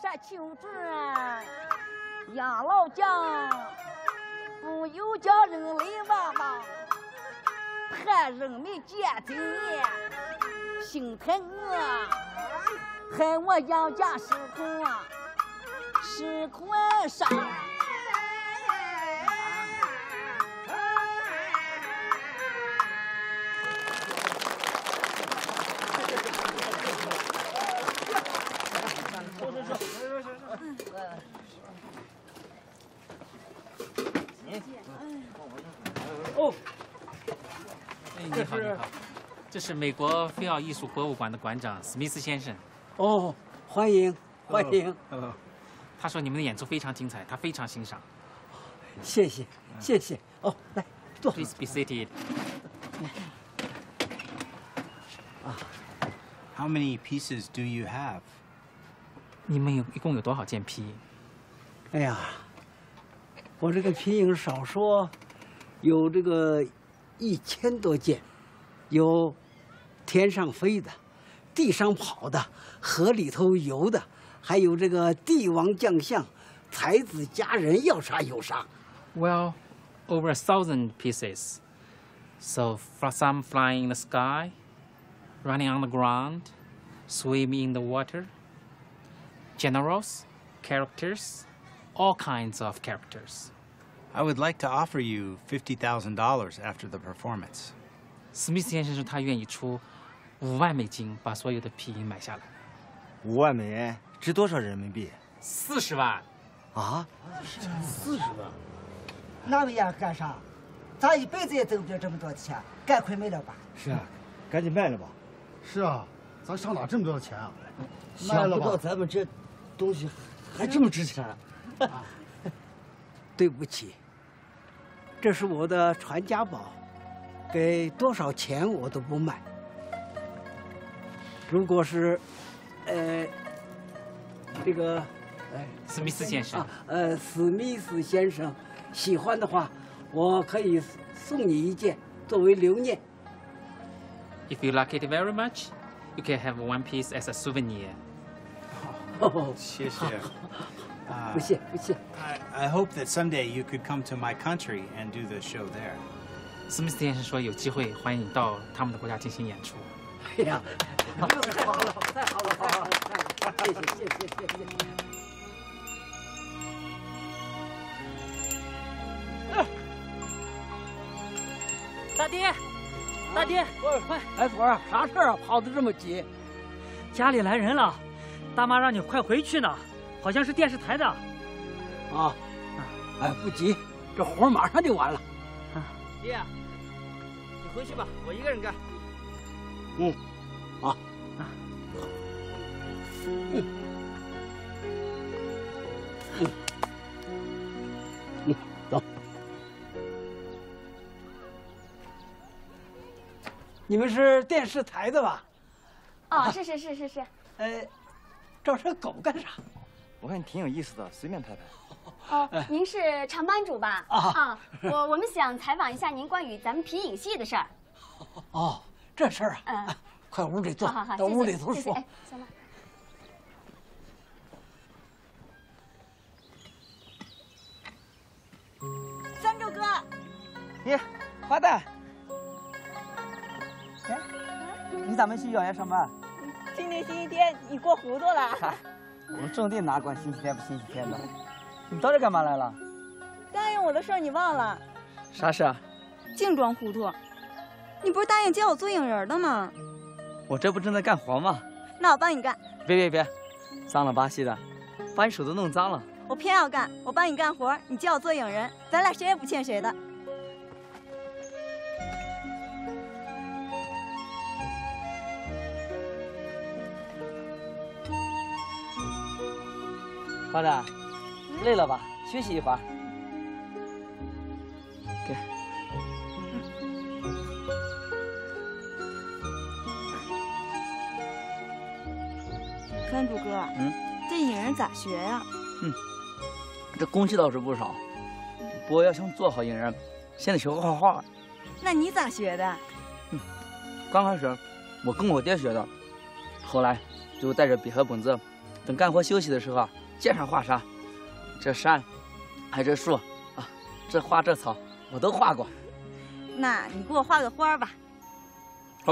下求助啊！养老将不由叫人来望望，盼人民见真言，心疼我，害我养家失控啊，失控上。 哦， 哎，你好，你好，这是美国菲奥艺术博物馆的馆长史密斯先生。 哦，欢迎欢迎。 他说你们的演出非常精彩，他非常欣赏。 谢谢谢谢。哦，来坐。 Please be seated. How many pieces do you have? 你们一共有多少件皮？ 哎呀，我这个皮影少说有这个1000多件，有天上飞的、地上跑的、河里头游的，还有这个帝王将相、才子佳人，要啥有啥。 Well, over 1,000 pieces. So some flying in the sky, running on the ground, swimming in the water. Generals, characters, all kinds of characters. I would like to offer you $50,000 after the performance. 史密斯先生说他愿意出5万美金把所有的皮影买下来。 5万美元值多少人民币 ？40万。 啊 ？40万？那么样干啥？咱一辈子也挣不了这么多钱，赶快卖了吧。 是啊，赶紧卖了吧。 是啊，咱上哪这么多钱啊？ 想不到咱们这东西还这么值钱。 对不起，这是我的传家宝，给多少钱我都不卖。如果是，这个， 史密斯先生， 史密斯先生喜欢的话，我可以送你一件作为留念。 If you like it very much, you can have one piece as a souvenir. 哦， 谢谢。 不谢不谢。 I hope that someday you could come to my country and do the show there. 史密斯先生说有机会欢迎你到他们的国家进行演出。 哎呀，太好了，太好了，太好了！谢谢谢谢谢谢。 大爹，大爹，快！ 哎，福儿，啥事儿啊？跑得这么急？ 家里来人了，大妈让你快回去呢，好像是电视台的。 啊，哎，不急，这活马上就完了。 爹，你回去吧，我一个人干。 嗯，好。走。你们是电视台的吧？ 哦，是。 找这狗干啥？ 我看你挺有意思的，随便拍拍。 哦，您是长班主吧？啊，我们想采访一下您关于咱们皮影戏的事儿。 哦，这事儿啊，快屋里坐，到屋里头说。 哎，行了。 三周哥， 耶，花旦，哎，你咋没去养鸭上班？ 今天星期天你过糊涂了。 嗨，我们种地哪管星期天不星期天的？你到这干嘛来了？ 答应我的事儿你忘了？ 啥事啊？ 净装糊涂！你不是答应教我做影人的吗？ 我这不正在干活吗？ 那我帮你干。 别，脏了吧唧的，把你手都弄脏了。 我偏要干，我帮你干活，你教我做影人，咱俩谁也不欠谁的。 花旦，累了吧？休息一会儿。给。 班主哥，这影人咋学呀？ 这工具倒是不少，不过要想做好影人，先得学会画画。 那你咋学的？ 刚开始我跟我爹学的，后来就带着笔和本子，等干活休息的时候啊， 街上画啥？这山，还这树，啊，这花这草，我都画过。 那你给我画个花吧。 好。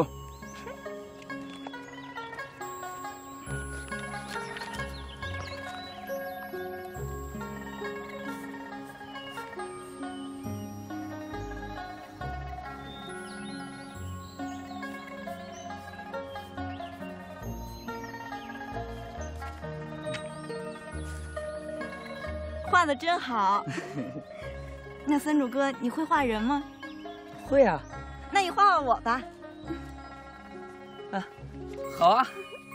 画的真好。那三主哥，你会画人吗？ 会啊。 那你画画我吧。 啊，好啊。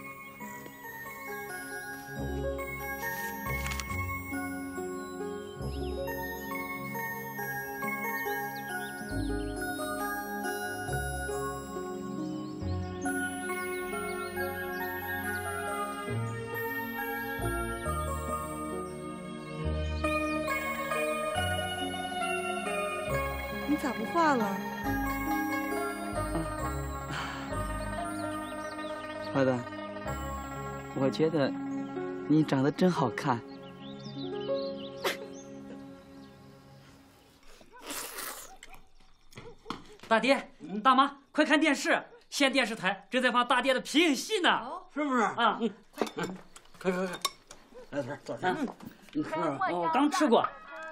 你咋不画了？ 花旦，我觉得你长得真好看。 大爹、大妈，快看电视！县电视台正在放大爹的皮影戏呢， 是不是？ 啊， 快，来点坐这。你吃啊？ 我刚吃过。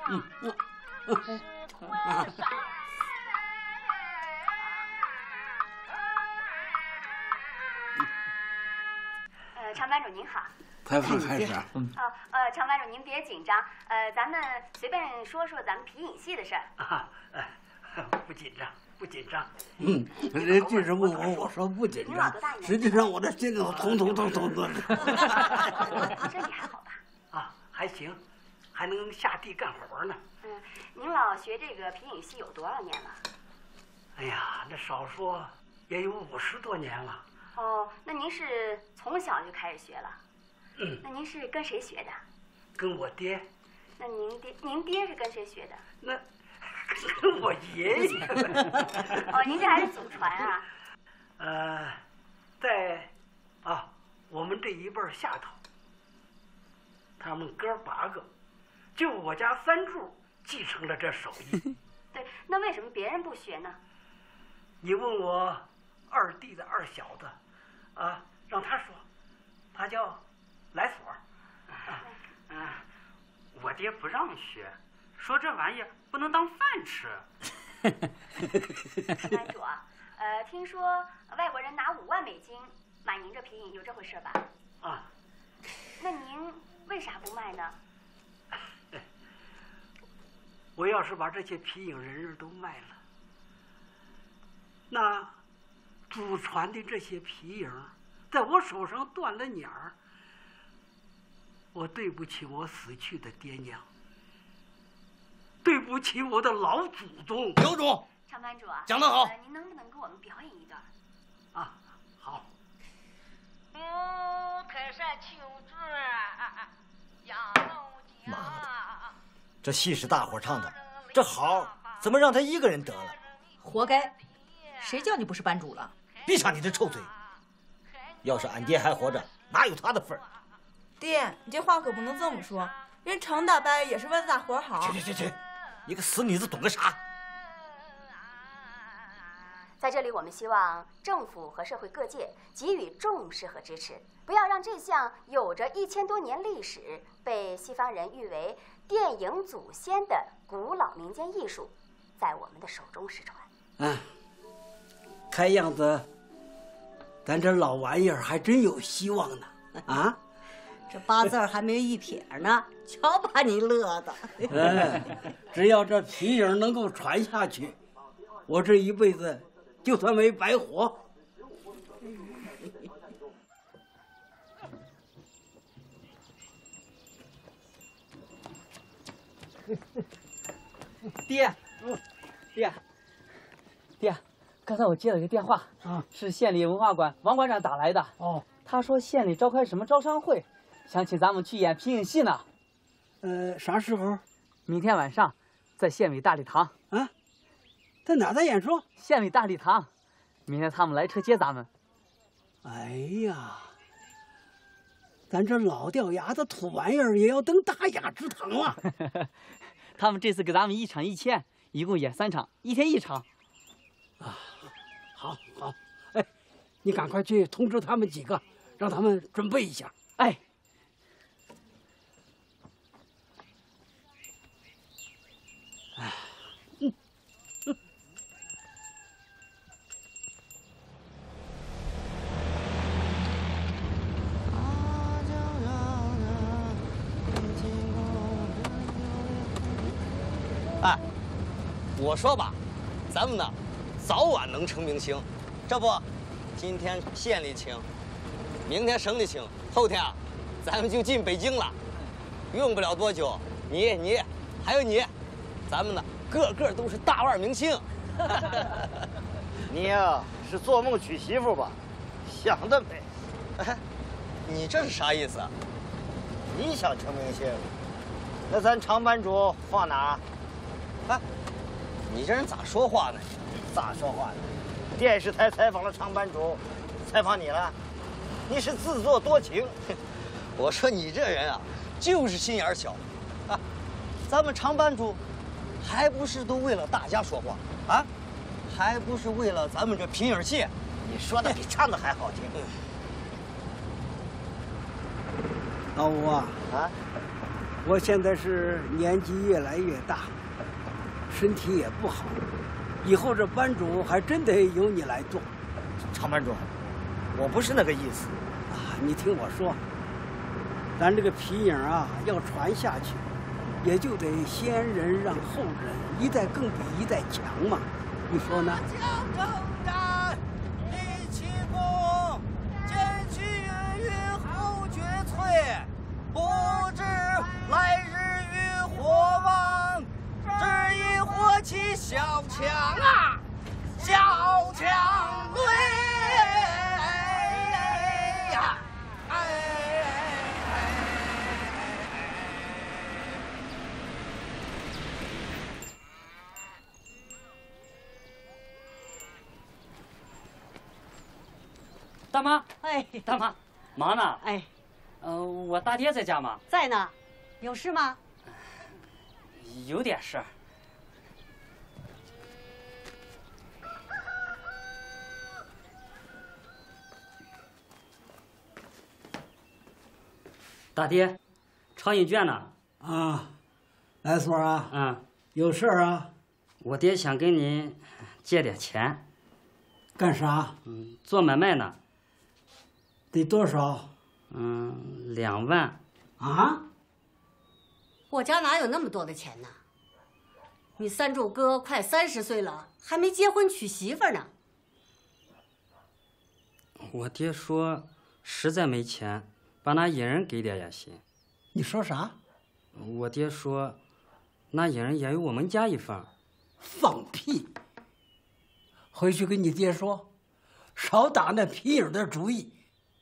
常班主您好。 采访开始。 常班主您别紧张，咱们随便说说咱们皮影戏的事儿。 不紧张，不紧张。人这是问我说不紧张，实际上我这心里头通的。 身体还好吧？ 啊，还行，还能下地干活呢。 您老学这个皮影戏有多少年了？ 哎呀，那少说也有50多年了。 哦，那您是从小就开始学了？那您是跟谁学的？ 跟我爹。 那您爹是跟谁学的？ 那跟我爷爷。 哦，您这还是祖传啊？ 我们这一辈下头，他们哥8个，就我家3柱继承了这手艺。 对，那为什么别人不学呢？ 你问我二弟的二小子，让他说，他叫来所。 我爹不让学，说这玩意儿不能当饭吃。 班主啊，听说外国人拿5万美金买您这皮影，有这回事吧？那您为啥不卖呢？ 我要是把这些皮影人都卖了，那祖传的这些皮影在我手上断了鸟儿，我对不起我死去的爹娘，对不起我的老祖宗。 刘主， 常班主啊， 讲得好。 您能不能给我们表演一段？ 好。 泰山求主养老家。 妈的，这戏是大伙唱的，这好怎么让他一个人得了？ 活该！谁叫你不是班主了？ 闭上你这臭嘴！要是俺爹还活着，哪有他的份儿？ 爹，你这话可不能这么说，人常大伯也是为了大伙好。 去！你个死女子懂个啥？ 在这里，我们希望政府和社会各界给予重视和支持，不要让这项有着1000多年历史、被西方人誉为电影祖先的古老民间艺术，在我们的手中失传。 看样子，咱这老玩意儿还真有希望呢。 这8字还没一撇呢，瞧把你乐的。 只要这皮影能够传下去，我这一辈子就算没白活。 爹，刚才我接了个电话，是县里文化馆王馆长打来的。他说县里召开什么招商会，想请咱们去演皮影戏呢。 啥时候？ 明天晚上，在县委大礼堂。 在哪的演出？ 县委大礼堂。明天他们来车接咱们。 哎呀， 咱这老掉牙的土玩意儿也要登大雅之堂了。 他们这次给咱们1场1000，一共演3场，1天1场。 啊，好，好，哎，你赶快去通知他们几个，让他们准备一下。 哎。 哎。 哎，我说吧，咱们呢，早晚能成明星。这不，今天县里请，明天省里请，后天啊，咱们就进北京了。用不了多久，你还有你，咱们呢，个个都是大腕明星。 你呀，是做梦娶媳妇吧？想得美！ 哎，你这是啥意思？ 你想成明星，那咱厂班主放哪儿？ 哎，你这人咋说话呢？ 咋说话呢？电视台采访了厂班主，采访你了，你是自作多情。 我说你这人啊，就是心眼小。啊，咱们厂班主，还不是都为了大家说话啊？还不是为了咱们这皮影戏？ 你说的比唱的还好听。 老吴啊，我现在是年纪越来越大，身体也不好，以后这班主还真得由你来做。 厂班主，我不是那个意思啊，你听我说，咱这个皮影啊要传下去，也就得先人让后人，一代更比一代强嘛，你说呢？ 江征战，立奇功，见取云云后绝萃，不知来日与火旺，只因火起小强啊，小强对呀， 大妈， 哎， 大妈，忙呢？ 哎， 我大爹在家吗？ 在呢，有事吗？ 有点事儿。大爹，抄印卷呢？ 啊，来孙儿啊， 嗯， 有事儿啊？ 我爹想跟您借点钱。 干啥？ 做买卖呢。 得多少 ？2万。 啊？ 我家哪有那么多的钱呢？你三柱哥快30岁了，还没结婚娶媳妇呢。 我爹说，实在没钱，把那引人给点也行。 你说啥？ 我爹说，那引人也有我们家一份。 放屁！回去跟你爹说，少打那皮影的主意。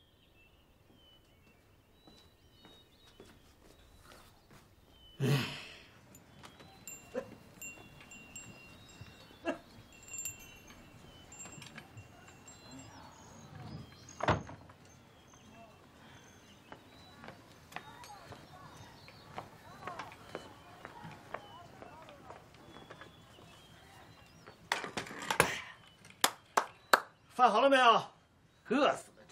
饭好了没有？饿死了这。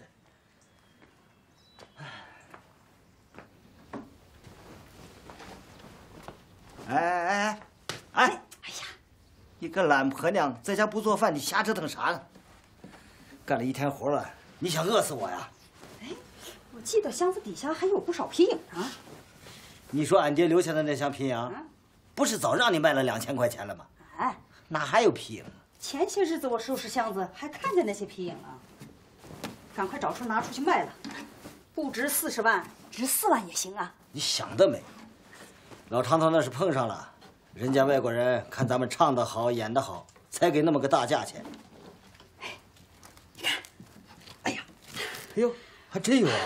哎呀！你个懒婆娘，在家不做饭，你瞎折腾啥呢？干了一天活了，你想饿死我呀？ 哎，我记得箱子底下还有不少皮影呢。 你说俺爹留下的那箱皮影，不是早让你卖了2000块钱了吗？ 哎， 哪还有皮影？ 前些日子我收拾箱子，还看见那些皮影了。赶快找出拿出去卖了，不值40万，值4万也行啊。 你想得美！老长头那是碰上了，人家外国人看咱们唱得好、演得好，才给那么个大价钱。 哎，你看，哎呀， 哎呦，还真有啊！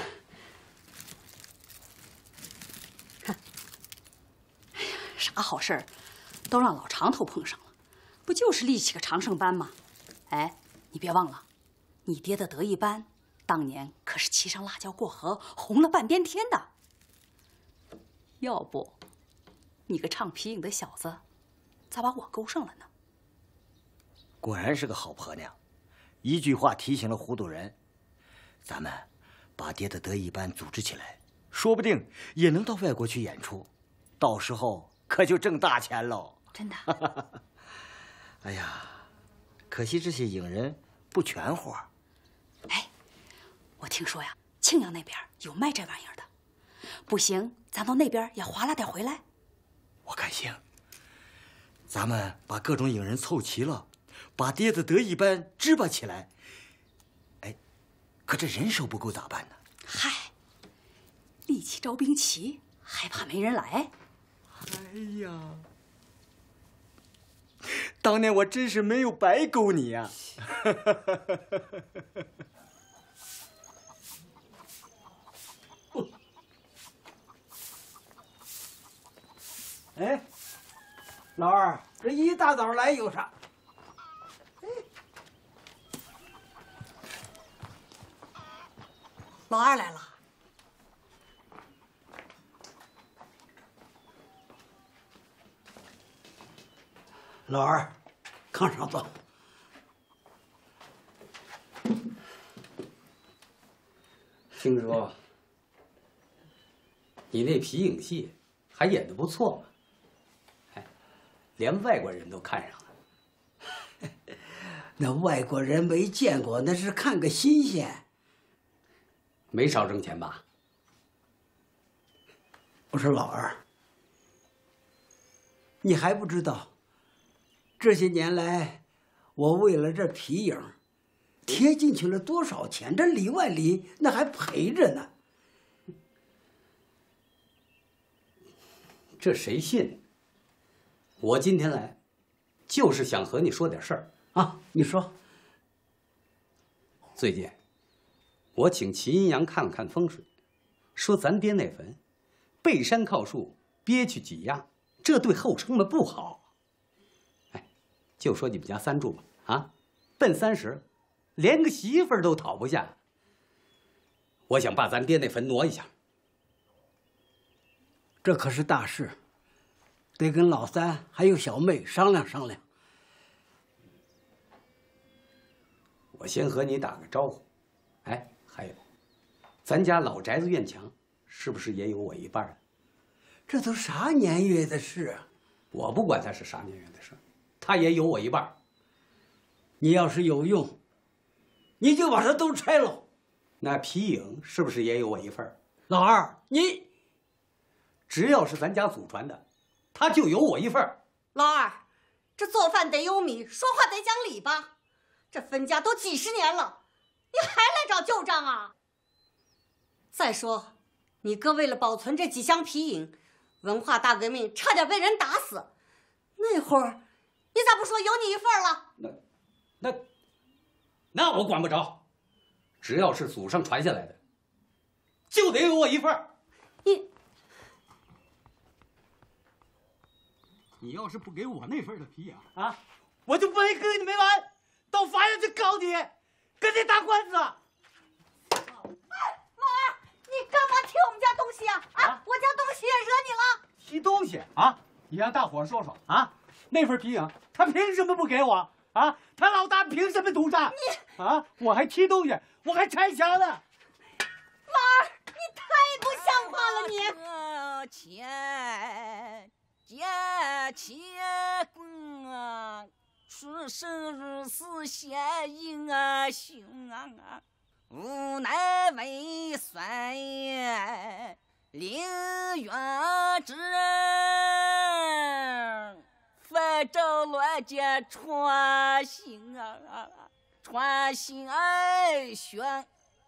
看，哎呀，啥好事儿，都让老长头碰上了，不就是立起个长胜班吗？哎，你别忘了，你爹的得意班当年可是骑上辣椒过河，红了半边天的。要不，你个唱皮影的小子，咋把我勾上了呢？ 果然是个好婆娘，一句话提醒了糊涂人。咱们把爹的德艺班组织起来，说不定也能到外国去演出，到时候可就挣大钱喽。 真的？ 哎呀，可惜这些影人不全活。 哎，我听说呀，庆阳那边有卖这玩意儿的，不行，咱到那边也划拉点回来。 我看行。咱们把各种影人凑齐了，把爹的德艺班支拔起来。哎，可这人手不够咋办呢？ 嗨，力气招兵齐，还怕没人来？ 哎呀，当年我真是没有白勾你呀！ 哎，老二，这一大早来有啥？ 老二来了。 老二，炕上坐。 听说你那皮影戏还演得不错嘛？哎，连外国人都看上了。 那外国人没见过，那是看个新鲜。 没少挣钱吧？ 我说老二，你还不知道，这些年来，我为了这皮影，贴进去了多少钱？这里外里那还赔着呢。 这谁信？我今天来，就是想和你说点事儿啊。你说。 最近，我请齐阴阳看了看风水，说咱爹那坟，背山靠树，憋屈挤压，这对后生们不好。哎，就说你们家三柱吧，啊，奔30，连个媳妇儿都讨不下。我想把咱爹那坟挪一下。 这可是大事，得跟老三还有小妹商量商量。 我先和你打个招呼。哎，还有，咱家老宅子院墙是不是也有我一半啊？ 这都啥年月的事啊！ 我不管它是啥年月的事，它也有我一半。 你要是有用，你就把它都拆了。 那皮影是不是也有我一份？ 老二，你只要是咱家祖传的，他就有我一份。 老二，这做饭得有米，说话得讲理吧？这分家都几10年了，你还来找旧账啊？再说，你哥为了保存这几箱皮影，文化大革命差点被人打死，那会儿你咋不说有你一份了？ 那我管不着，只要是祖上传下来的，就得有我一份。你要是不给我那份的皮影啊，我就不会跟你没完，到法院去告你，跟你打官司。 哎，老二，你干嘛踢我们家东西呀？啊，我家东西也惹你了？ 踢东西啊？你让大伙说说啊，那份皮影他凭什么不给我啊？他老大凭什么独占？你啊，我还踢东西，我还拆墙呢。 老二，你太不像话了，你！ 结钱棍出生入死显英雄啊，无奈为酸凌渊之人，反正乱箭穿心啊，穿心悬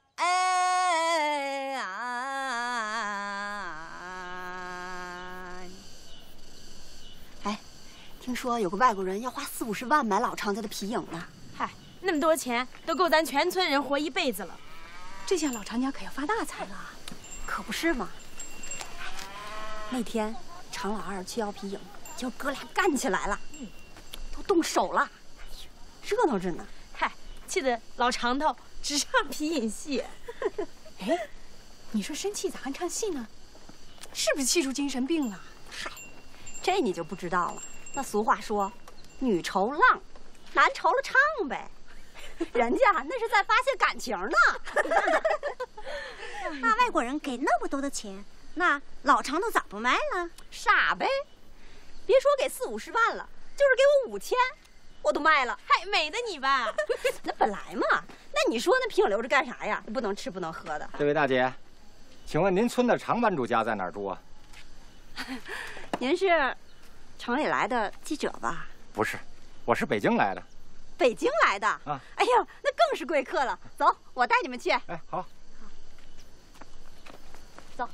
听说有个外国人要花40、50万买老常家的皮影呢。 嗨，那么多钱都够咱全村人活一辈子了。这下老常家可要发大财了。 可不是嘛。那天常老二去要皮影，就哥俩干起来了，都动手了，热闹着呢。 嗨，气得老常头只上皮影戏。哎，你说生气咋还唱戏呢？是不是气出精神病了？ 嗨，这你就不知道了。那俗话说，女愁浪，男愁了唱呗。人家那是在发泄感情呢。 那外国人给那么多的钱，那老长头咋不卖了？ 傻呗，别说给40-50万了，就是给我5000，我都卖了。 嗨，美的你吧。 那本来嘛，那你说那皮影留着干啥呀？不能吃不能喝的。 这位大姐，请问您村的常班主家在哪儿住啊？ 您是城里来的记者吧？ 不是，我是北京来的。 北京来的啊！哎呀，那更是贵客了。走，我带你们去。 哎，好。 走。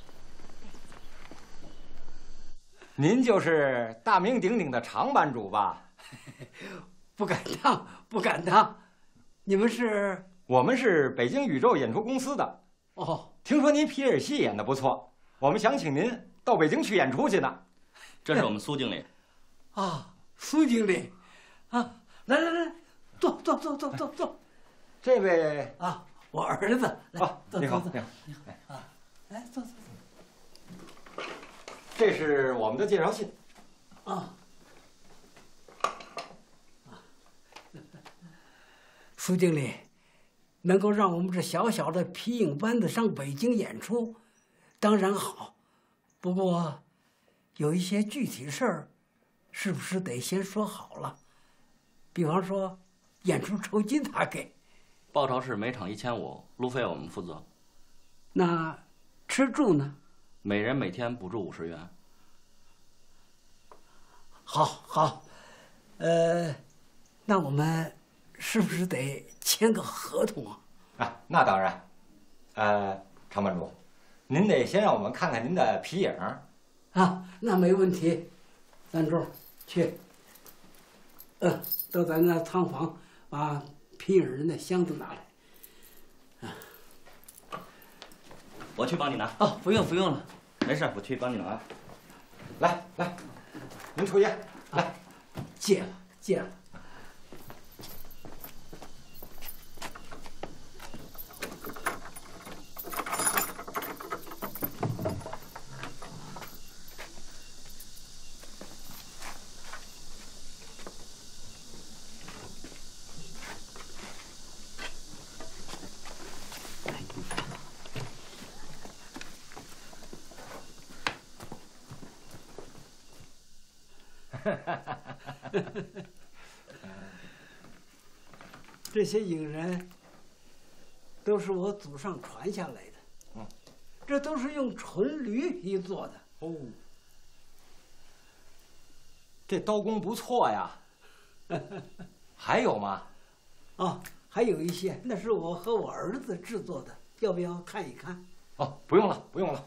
您就是大名鼎鼎的常班主吧？ 不敢当，不敢当。你们是？ 我们是北京宇宙演出公司的。 哦， 听说您皮影戏演得不错，我们想请您到北京去演出去呢。 这是我们苏经理。 啊，苏经理，啊，来来来。坐。 这位啊，我儿子。 啊，你好，你好， 你好。啊，来坐。 这是我们的介绍信。 啊。苏经理，能够让我们这小小的皮影班子上北京演出，当然好。不过，有一些具体事儿，是不是得先说好了？比方说。演出酬金他给， 报酬是每场1500，路费我们负责。 那吃住呢？ 每人每天补助50元。 好，那我们是不是得签个合同啊？ 啊，那当然。常班主，您得先让我们看看您的皮影。 啊，那没问题。三柱，去。到咱那仓房。把皮影人的箱子拿来。 我去帮你拿。 哦，不用了， 没事，我去帮你拿。 来，您抽烟。来， 戒了。这些影人都是我祖上传下来的，这都是用纯驴皮做的。 哦，这刀工不错呀。还有吗？ 啊，还有一些，那是我和我儿子制作的，要不要看一看？ 哦，不用了。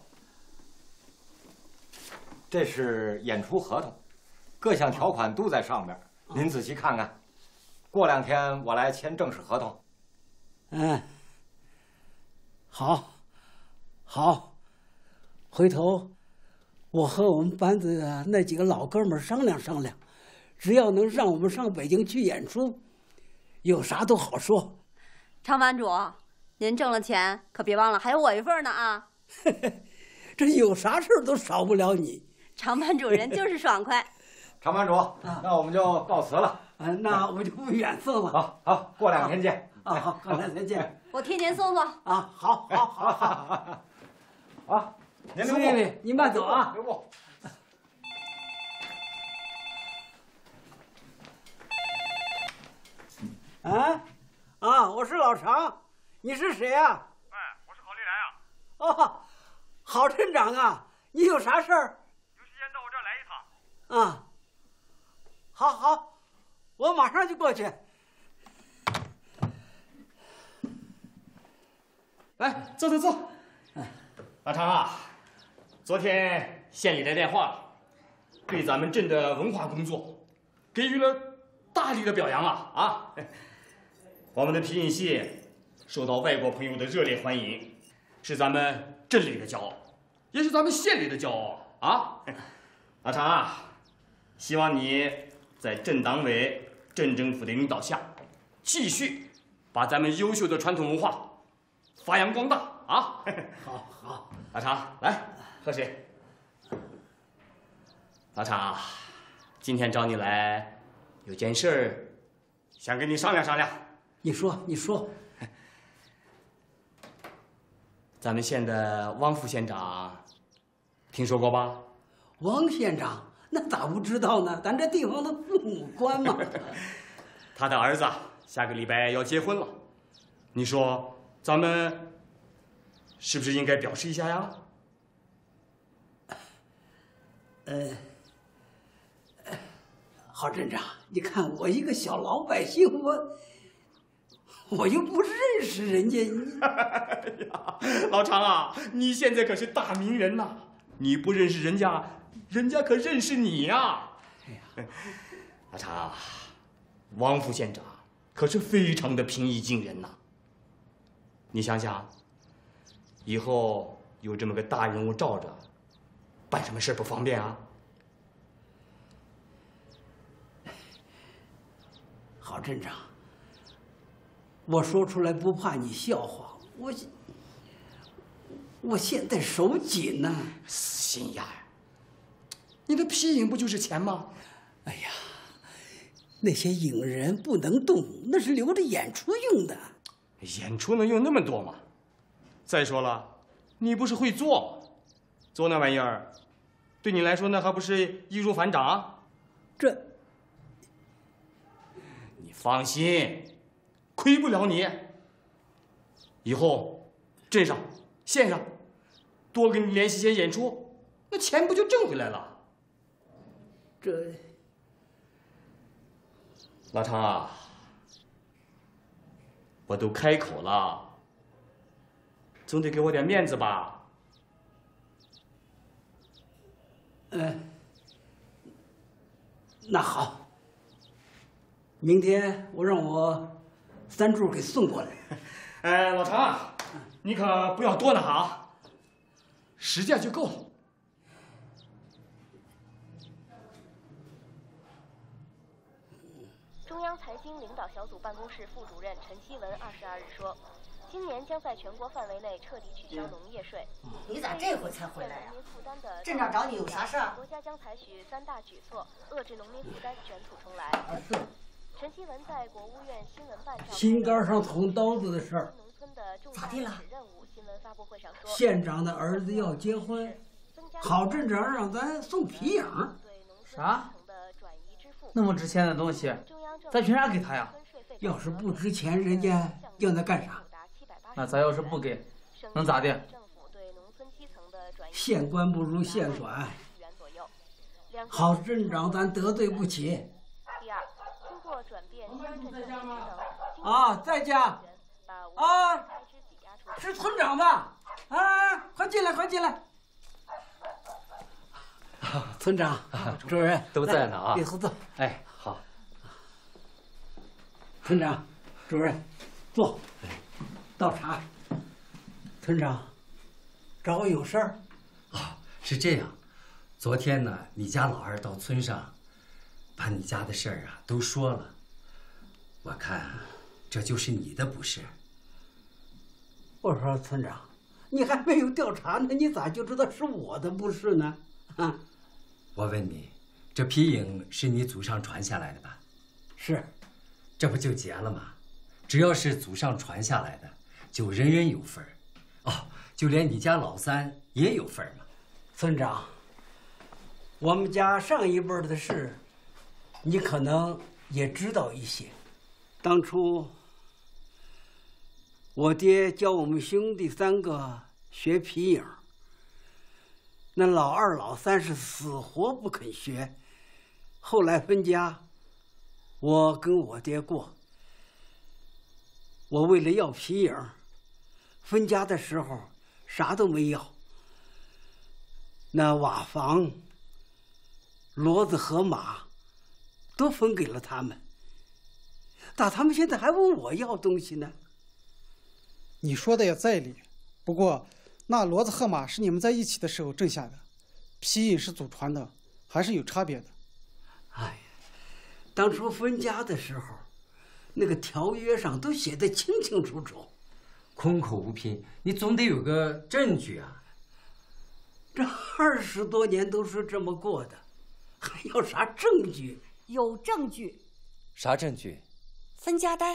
这是演出合同，各项条款都在上边，您仔细看看。过2天我来签正式合同。 好，回头我和我们班子的那几个老哥们商量，只要能让我们上北京去演出，有啥都好说。 常班主，您挣了钱可别忘了还有我一份呢啊！ 这有啥事都少不了你。 常班主人就是爽快。 常班主，那我们就告辞了。 那我就不远送了。 好，过2天见。 好，过2天见。 我替您送送。 啊，好。 啊，您苏经理，您慢走啊。 留步。 我是老常，你是谁啊？ 我是郝立来啊。 哦，郝镇长啊，你有啥事儿？ 有时间到我这儿来一趟。 啊，好，我马上就过去。 来，坐。老常啊，昨天县里来电话了，对咱们镇的文化工作给予了大力的表扬啊！我们的皮影戏受到外国朋友的热烈欢迎，是咱们镇里的骄傲，也是咱们县里的骄傲啊！老常啊，希望你在镇党委、镇政府的领导下，继续把咱们优秀的传统文化发扬光大啊！ 好，好。 老常，来喝水。老常，今天找你来，有件事儿，想跟你商量商量。 你说，你说。 咱们县的汪副县长，听说过吧？ 汪县长，那咋不知道呢？咱这地方的父母官嘛。 他的儿子下个礼拜要结婚了，你说咱们是不是应该表示一下呀？ 郝镇长，你看我一个小老百姓，我又不认识人家。 哎呀，老常啊，你现在可是大名人呐，你不认识人家，人家可认识你呀。哎呀，老常，汪副县长可是非常的平易近人呐。你想想，以后有这么个大人物罩着，办什么事不方便啊？ 郝镇长，我说出来不怕你笑话，我现在手紧呢。 死心眼儿！你的皮影不就是钱吗？ 哎呀，那些影人不能动，那是留着演出用的。 演出能用那么多吗？再说了，你不是会做吗？做那玩意儿，对你来说那还不是易如反掌？ 这， 你放心，亏不了你。以后镇上、县上多跟你联系些演出，那钱不就挣回来了？ 这， 老常啊，我都开口了，总得给我点面子吧？ 那好，明天我让我三柱给送过来。 老常啊，你可不要多拿啊，10件就够了。 中央财经领导小组办公室副主任陈希文22日说，今年将在全国范围内彻底取消农业税。 你咋这回才回来呀？镇长找你有啥事儿？ 国家将采取3大举措，遏制农民负担卷土重来。陈希文在国务院新闻办上心肝上捅刀子的事儿， 咋地了？新闻发布会上说， 县长的儿子要结婚，郝镇长让咱送皮影。 啥？那么值钱的东西，咱凭啥给他呀？ 要是不值钱，人家要那干啥？ 那咱要是不给，能咋的？ 县官不如县管。郝镇长，咱得罪不起。 第二，经过转变乡镇政府职能， 啊，在家。啊，是村长吧？啊，快进来，快进来。村长、主任都在呢啊！ 别合作。 哎，好。 村长、主任，坐。倒茶。村长，找我有事儿？ 哦，是这样。昨天呢，你家老二到村上，把你家的事儿啊都说了。我看，这就是你的不是。 我说村长，你还没有调查呢，你咋就知道是我的不是呢？啊？ 我问你，这皮影是你祖上传下来的吧？ 是。 这不就结了吗？只要是祖上传下来的，就人人有份儿。哦，就连你家老三也有份儿嘛。 村长，我们家上一辈的事，你可能也知道一些。当初我爹教我们兄弟3个学皮影，那老二、老三是死活不肯学。后来分家，我跟我爹过。我为了要皮影，分家的时候啥都没要。那瓦房、骡子和马都分给了他们。咋他们现在还问我要东西呢？ 你说的也在理，不过那骡子和马是你们在一起的时候挣下的，皮影是祖传的，还是有差别的。 哎呀，当初分家的时候， 那个条约上都写得清清楚楚。 空口无凭，你总得有个证据啊！ 这20多年都是这么过的，还要啥证据？ 有证据。 啥证据？ 分家单。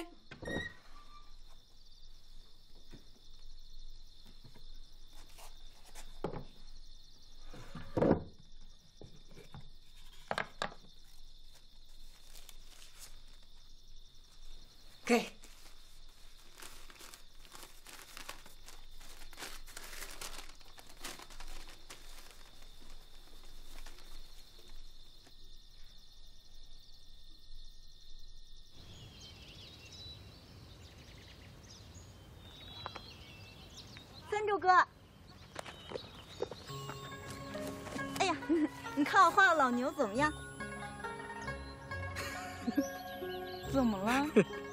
给。 三柱哥，哎呀，你看我画的老牛怎么样？怎么了？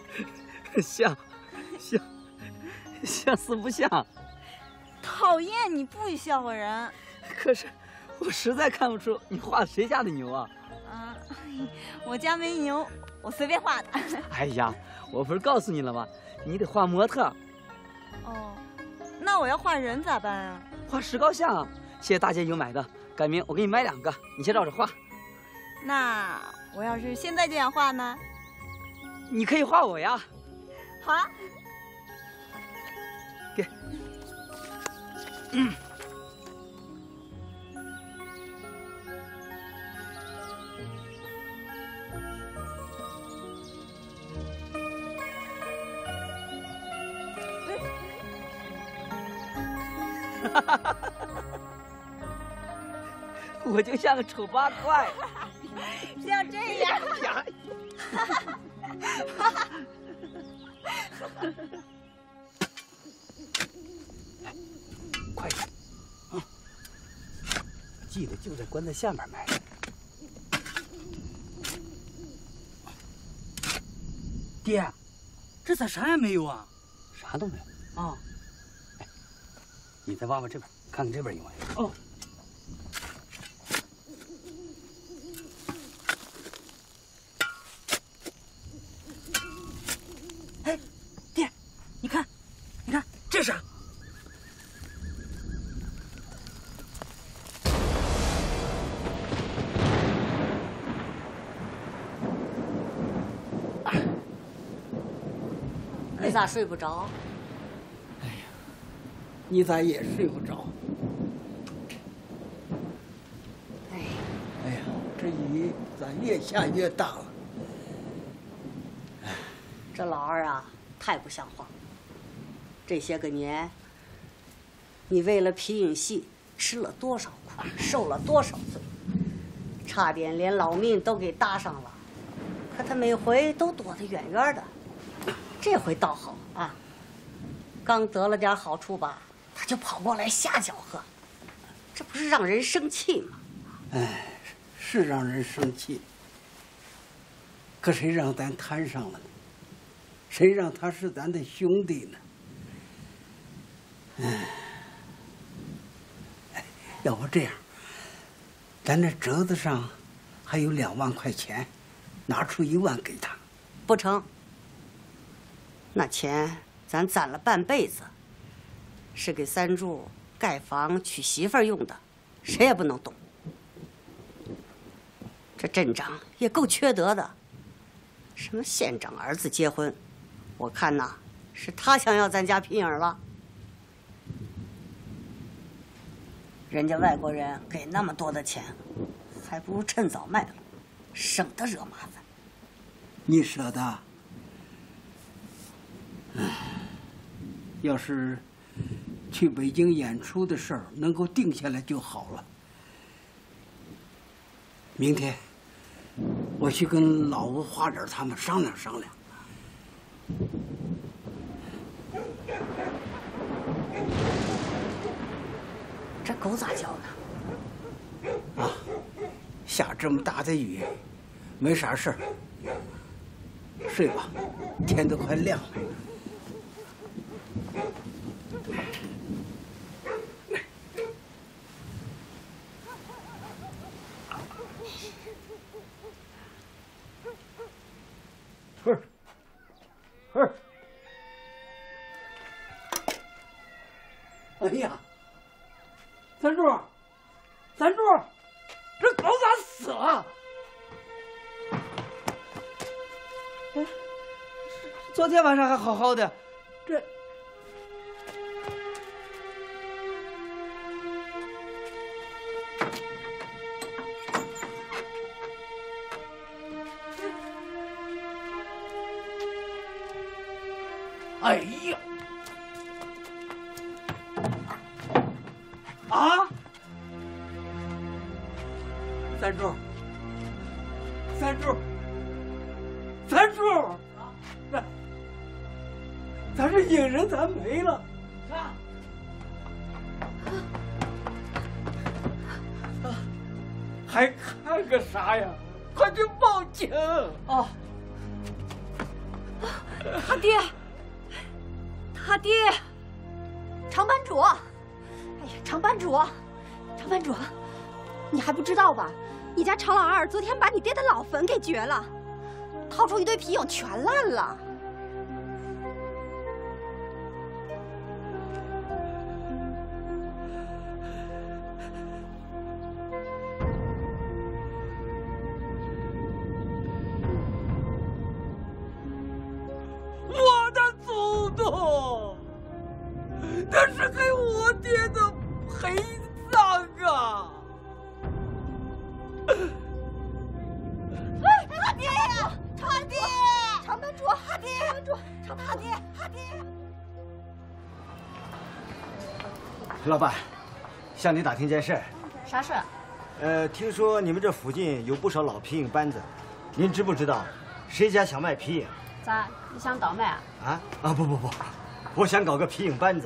像似不像？ 讨厌，你不笑话人。 可是我实在看不出你画谁家的牛啊？ 啊，我家没牛，我随便画的。 哎呀，我不是告诉你了吗？你得画模特。 哦，那我要画人咋办啊？ 画石膏像，谢谢大姐有买的，改明我给你买2个，你先照着画。 那我要是现在就想画呢？ 你可以画我呀。 好啊。 给。我就像个丑八怪， 像这样。 快点啊！记得就在棺材下面埋。爹，这咋啥也没有啊？ 啥都没有啊！ 哎，你再挖挖这边，看看这边有没有。 哦。哎，爹，你看，这啥？ 你咋睡不着？ 哎呀，你咋也睡不着？哎呀，这雨咋越下越大了？ 这老二啊，太不像话。这些个年，你为了皮影戏吃了多少苦，受了多少罪，差点连老命都给搭上了。可他每回都躲得远远的，这回倒好啊，刚得了点好处吧，他就跑过来瞎搅和，这不是让人生气吗？ 哎，是让人生气。可谁让咱摊上了呢？谁让他是咱的兄弟呢？哎，要不这样，咱这折子上还有2万块钱，拿出1万给他。 不成，那钱咱攒了半辈子，是给三柱盖房娶媳妇儿用的，谁也不能动。这镇长也够缺德的，什么县长儿子结婚，我看呐，是他想要咱家皮影了。人家外国人给那么多的钱，还不如趁早卖了，省得惹麻烦。 你舍得？要是去北京演出的事儿能够定下来就好了。明天我去跟老吴、花脸他们商量商量。 这狗咋叫呢？ 啊，下这么大的雨，没啥事儿，睡吧，天都快亮了。不是， 哎呀，三柱，三柱，这狗咋死了？哎，昨天晚上还好好的，这。哎呀！啊！三柱，三柱，三柱，咱这影人咱没了。还看个啥呀？快去报警！ 哦，他爹。他爹，常班主，哎呀，常班主，常班主，你还不知道吧？你家常老二昨天把你爹的老坟给掘了，掏出一堆皮影，全烂了。 我的祖宗，那是给我爹的陪葬啊！ 哎，他爹呀，他爹，常班主，他爹，常班主，他爹，他爹。 老板，向你打听件事。 啥事？ 听说你们这附近有不少老皮影班子，您知不知道谁家想卖皮影？ 咋？你想倒卖啊？ 不，我想搞个皮影班子。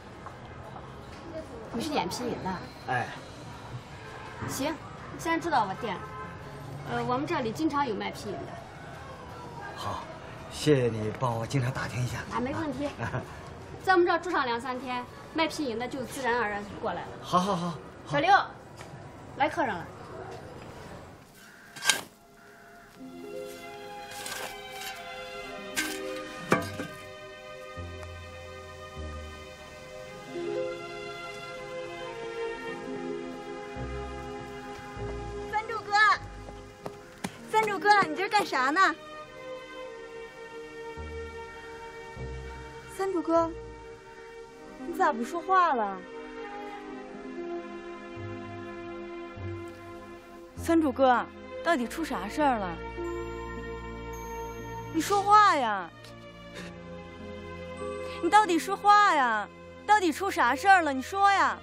你是演皮影的？ 哎。 行，现在知道我店。我们这里经常有卖皮影的。 好，谢谢你帮我经常打听一下。 啊，没问题。在我们这儿住上2、3天，卖皮影的就自然而然就过来了。 好。 小刘，来客人了。 三柱哥，你这是干啥呢？三柱哥，你咋不说话了？三柱哥，到底出啥事儿了？你说话呀！你到底说话呀！到底出啥事儿了？你说呀！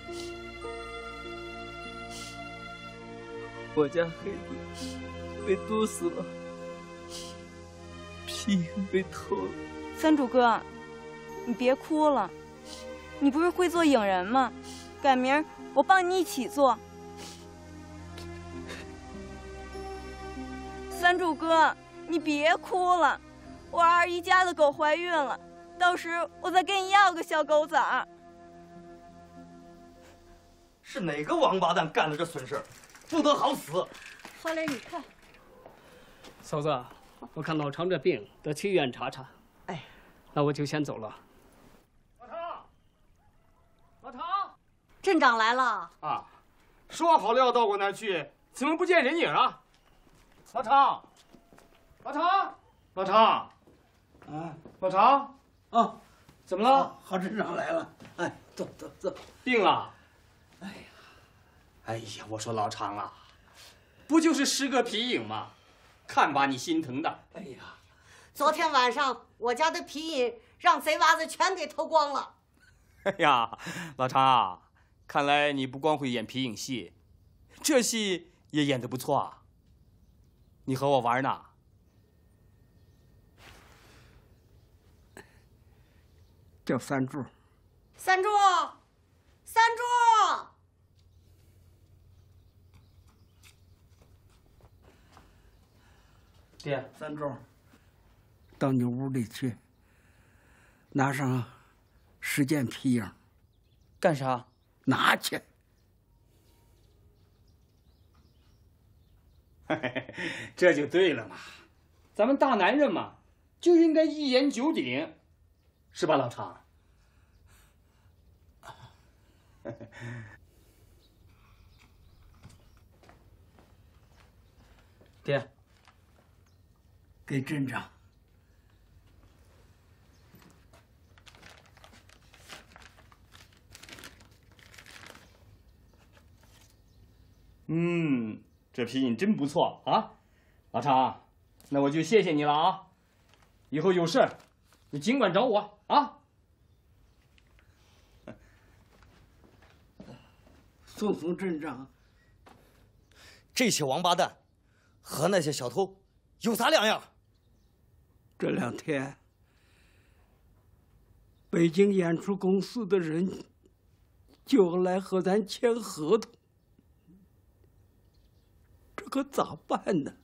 我家黑子被毒死了，皮影被偷了。 三柱哥，你别哭了，你不是会做影人吗？改明儿我帮你一起做。三柱哥，你别哭了，我二姨家的狗怀孕了，到时我再跟你要个小狗崽儿。 是哪个王八蛋干了这损事，不得好死！ 后来你看， 嫂子，我看老常这病得去医院查查。 哎， 那我就先走了。 老常， 镇长来了啊！说好了要到我那儿去，怎么不见人影啊？老常，老常，老常，老常，怎么了？ 郝镇长来了，哎，走， 病了。哎呀，我说老常啊，不就是10个皮影吗？看把你心疼的。 哎呀， 昨天晚上我家的皮影让贼娃子全给偷光了。 哎呀，老常啊，看来你不光会演皮影戏，这戏也演得不错啊。你和我玩呢？ 叫三柱。 三柱，三柱。 爹，三柱，到你屋里去，拿上10件皮影。 干啥？ 拿去。 这就对了嘛，咱们大男人嘛，就应该一言九鼎，是吧，老常？ 爹， 给镇长。 这皮影真不错啊，老常，那我就谢谢你了啊！以后有事你尽管找我啊。 宋镇长， 这些王八蛋和那些小偷有啥两样？ 这2天，北京演出公司的人就要来和咱签合同，这可咋办呢？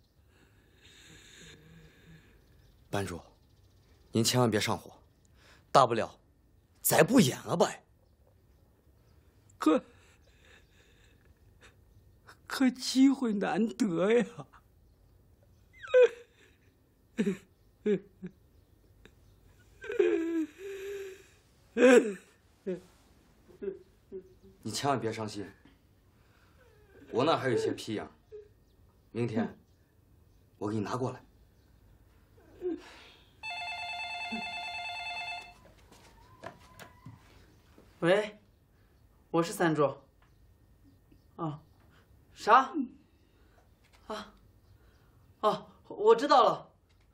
班主，您千万别上火，大不了再不演了呗。 可机会难得呀！ 你千万别伤心，我那还有一些皮影，明天我给你拿过来。 喂，我是三柱。啊，啥？啊，哦，我知道了。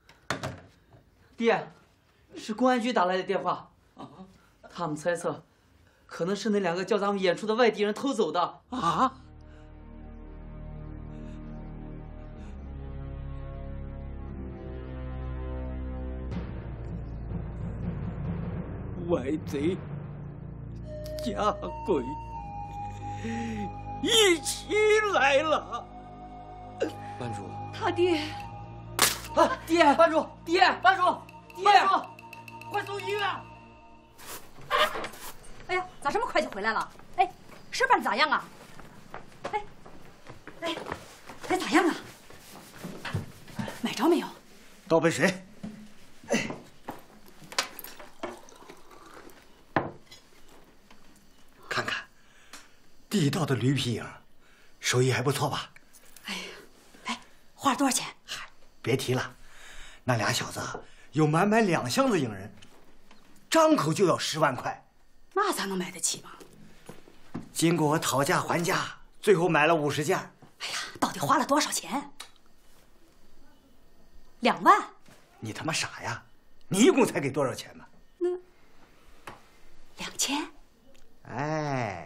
爹，是公安局打来的电话。他们猜测，可能是那2个叫咱们演出的外地人偷走的。 啊？外贼！假鬼一起来了！ 班主， 他爹！啊，爹！班主，爹！班主，爹！班主，快送医院！ 哎呀，咋这么快就回来了？哎，事办咋样啊？哎，咋样啊？买着没有？ 倒杯水。看看，地道的驴皮影，手艺还不错吧？ 花了多少钱？ 别提了，那俩小子有满满2箱子影人，张口就要10万块。 那咱能买得起吗？ 经过我讨价还价，最后买了50件。 哎呀，到底花了多少钱？2万？ 你他妈傻呀！你一共才给多少钱嘛？ 那2000。 哎。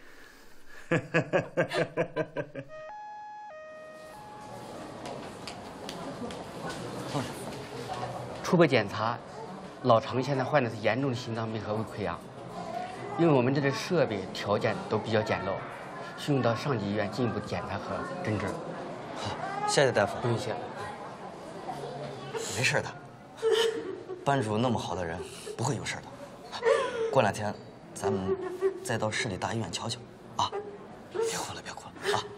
初步检查，老程现在患的是严重的心脏病和胃溃疡。因为我们这里设备条件都比较简陋，需用到上级医院进一步检查和诊治。 好，谢谢大夫。 不用谢。 没事的，班主那么好的人，不会有事的。过2天，咱们再到市里大医院瞧瞧啊！别哭了，别哭了啊！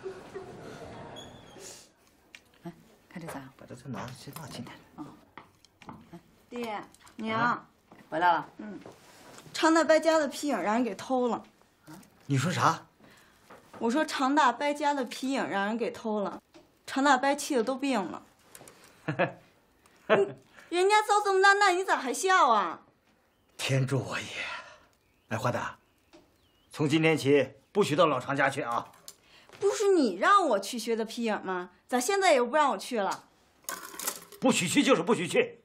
哎，看这咋样？ 把这再拿进来。 爹娘回来了。 常大伯家的皮影让人给偷了。 你说啥？ 我说常大伯家的皮影让人给偷了，常大伯气得都病了。人家遭这么大难，你咋还笑啊？ 天助我也！哎，花旦，从今天起不许到老常家去啊！ 不是你让我去学的皮影吗？咋现在又不让我去了？ 不许去就是不许去。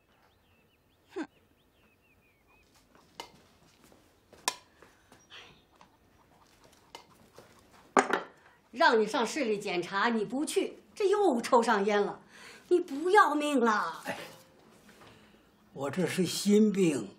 让你上市里检查，你不去，这又抽上烟了，你不要命了？ 我这是心病。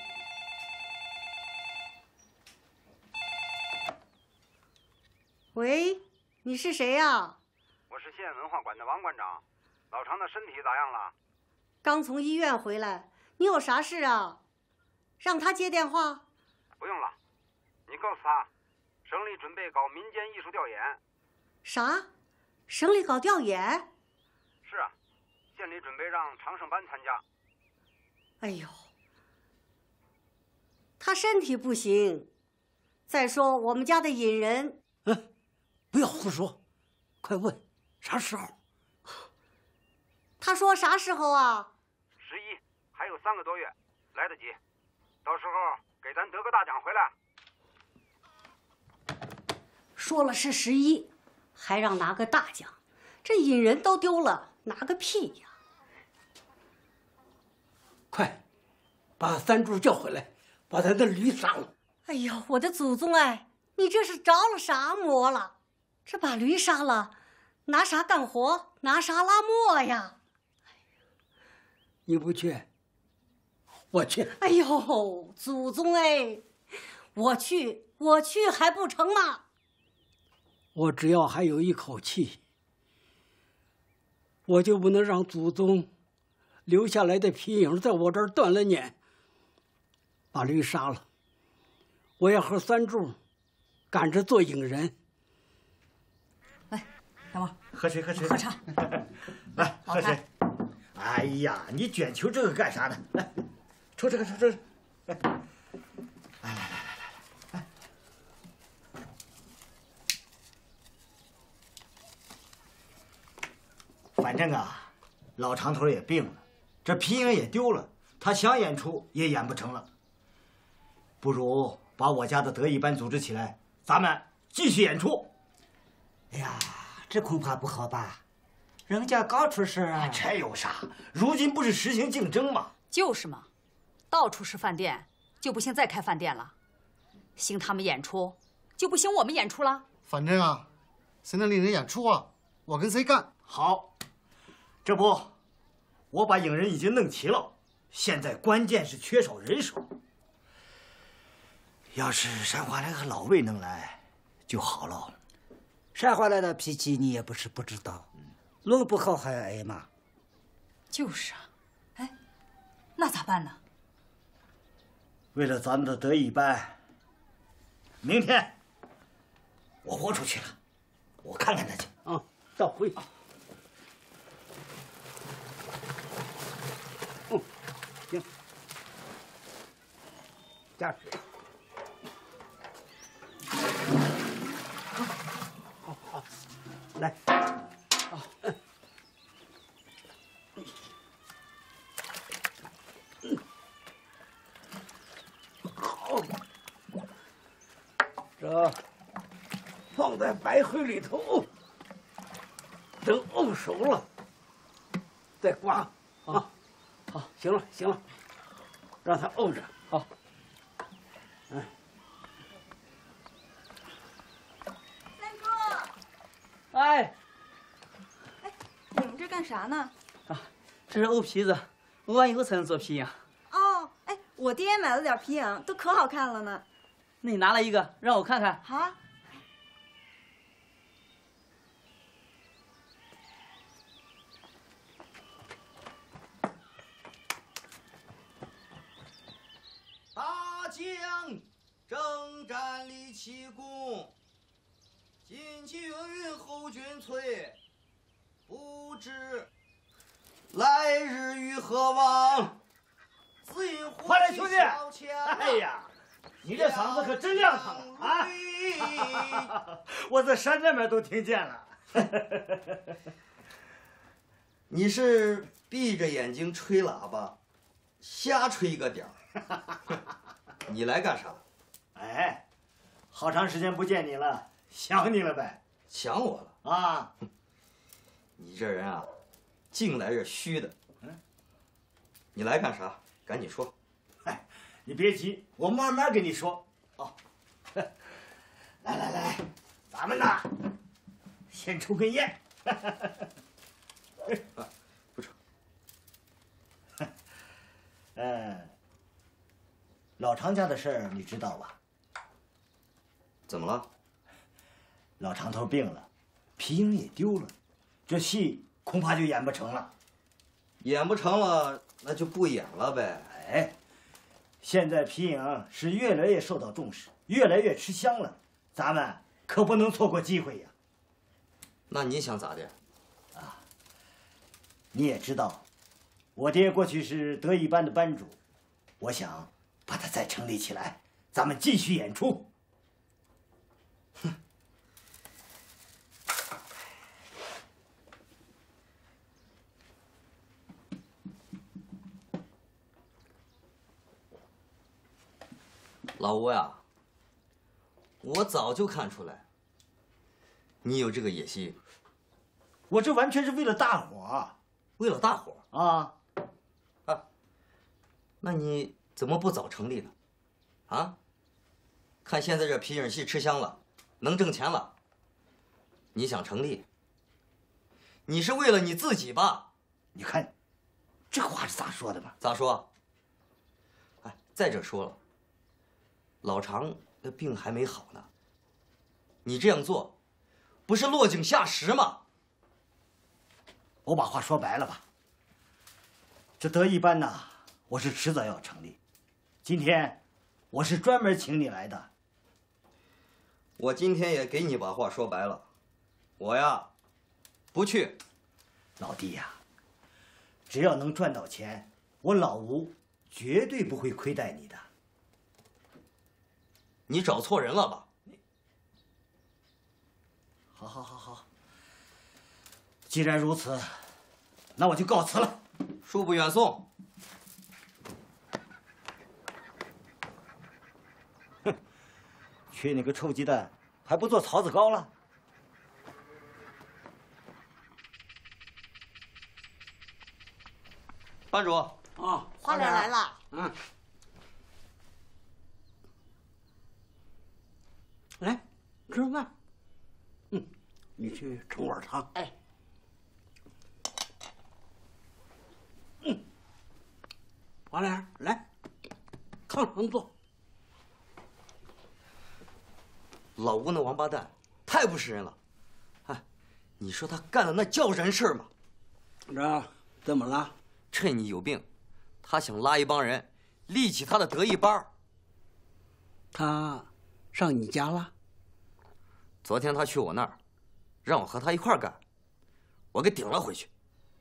喂，你是谁呀？ 我是县文化馆的王馆长，老常的身体咋样了？ 刚从医院回来，你有啥事啊？让他接电话。 不用了，你告诉他，省里准备搞民间艺术调研。 啥？省里搞调研？ 是啊，县里准备让常胜班参加。 哎呦，他身体不行， 再说我们家的引人， 不要胡说，快问啥时候？ 他说啥时候啊 ？11，还有3个多月，来得及。到时候给咱得个大奖回来。 说了是11，还让拿个大奖，这引人都丢了，拿个屁呀！ 快，把三柱叫回来，把他的驴杀了。 哎呦，我的祖宗哎，你这是着了啥魔了？这把驴杀了，拿啥干活？拿啥拉磨呀？ 你不去，我去。 哎呦，祖宗哎，我去还不成吗？ 我只要还有一口气，我就不能让祖宗留下来的皮影在我这儿断了撵。把驴杀了，我要和三柱赶着做影人。 来，大王， 喝水，喝水， 喝茶。 来，喝水。哎呀，你卷球这个干啥呢？来，抽这个，抽这个。来。反正啊，老长头也病了，这皮影也丢了，他想演出也演不成了。不如把我家的德艺班组织起来，咱们继续演出。 哎呀，这恐怕不好吧？人家刚出事啊！ 这有啥？如今不是实行竞争吗？ 就是嘛，到处是饭店，就不行再开饭店了。行他们演出，就不行我们演出了。 反正啊，谁能领人演出啊，我跟谁干。 好，这不，我把影人已经弄齐了，现在关键是缺少人手。要是山华来和老魏能来，就好了。 山华来的脾气你也不是不知道，弄不好还要挨骂。 就是啊，哎，那咋办呢？ 为了咱们的德艺班，明天我豁出去了，我看看他去。 啊，少回。行，加水。好，来。好，这放在白灰里头，等沤熟了再刮啊。好，行了，让它沤着。好。 哎， 你们这干啥呢？ 啊，这是沤皮子，沤完以后才能做皮影。 哦，哎，我爹也买了点皮影，都可好看了呢。 那你拿来一个，让我看看。 好。 大将征战立奇功，今其云云后军催，不知来日与何往？自引虎快来，兄弟！ 小强哎呀，你这嗓子可真亮堂啊！我在山那边都听见了。 你是闭着眼睛吹喇叭，瞎吹个点儿。你来干啥？ 哎，好长时间不见你了，想你了呗？ 想我了啊？ 你这人啊，净来这虚的。你来干啥？赶紧说。 哎，你别急，我慢慢跟你说。哦，来，咱们呐，先抽根烟。 不抽。 老常家的事儿你知道吧？ 怎么了？ 老常头病了，皮影也丢了，这戏恐怕就演不成了。 演不成了，那就不演了呗。 哎，现在皮影是越来越受到重视，越来越吃香了，咱们可不能错过机会呀。 那你想咋的？ 啊，你也知道，我爹过去是德艺班的班主，我想把他再成立起来，咱们继续演出。 老吴呀，我早就看出来，你有这个野心。 我这完全是为了大伙， 为了大伙啊！ 那你怎么不早成立呢？啊？看现在这皮影戏吃香了，能挣钱了，你想成立？你是为了你自己吧？ 你看，这话是咋说的嘛？ 咋说？哎，再者说了，老常那病还没好呢，你这样做，不是落井下石吗？ 我把话说白了吧，这德艺班呐，我是迟早要成立。今天，我是专门请你来的。 我今天也给你把话说白了，我呀，不去。 老弟呀，只要能赚到钱，我老吴绝对不会亏待你的。 你找错人了吧？ 好，既然如此，那我就告辞了。 恕不远送。 哼，缺你个臭鸡蛋，还不做槽子糕了？ 班主啊， 花脸来了。 嗯，来吃饭。你去盛碗汤。 哎。 花脸，来，炕上坐。 老吴那王八蛋太不是人了，哎，你说他干的那叫人事吗？ 这怎么了？ 趁你有病，他想拉一帮人立起他的德艺班。 他上你家了？ 昨天他去我那儿，让我和他一块儿干，我给顶了回去。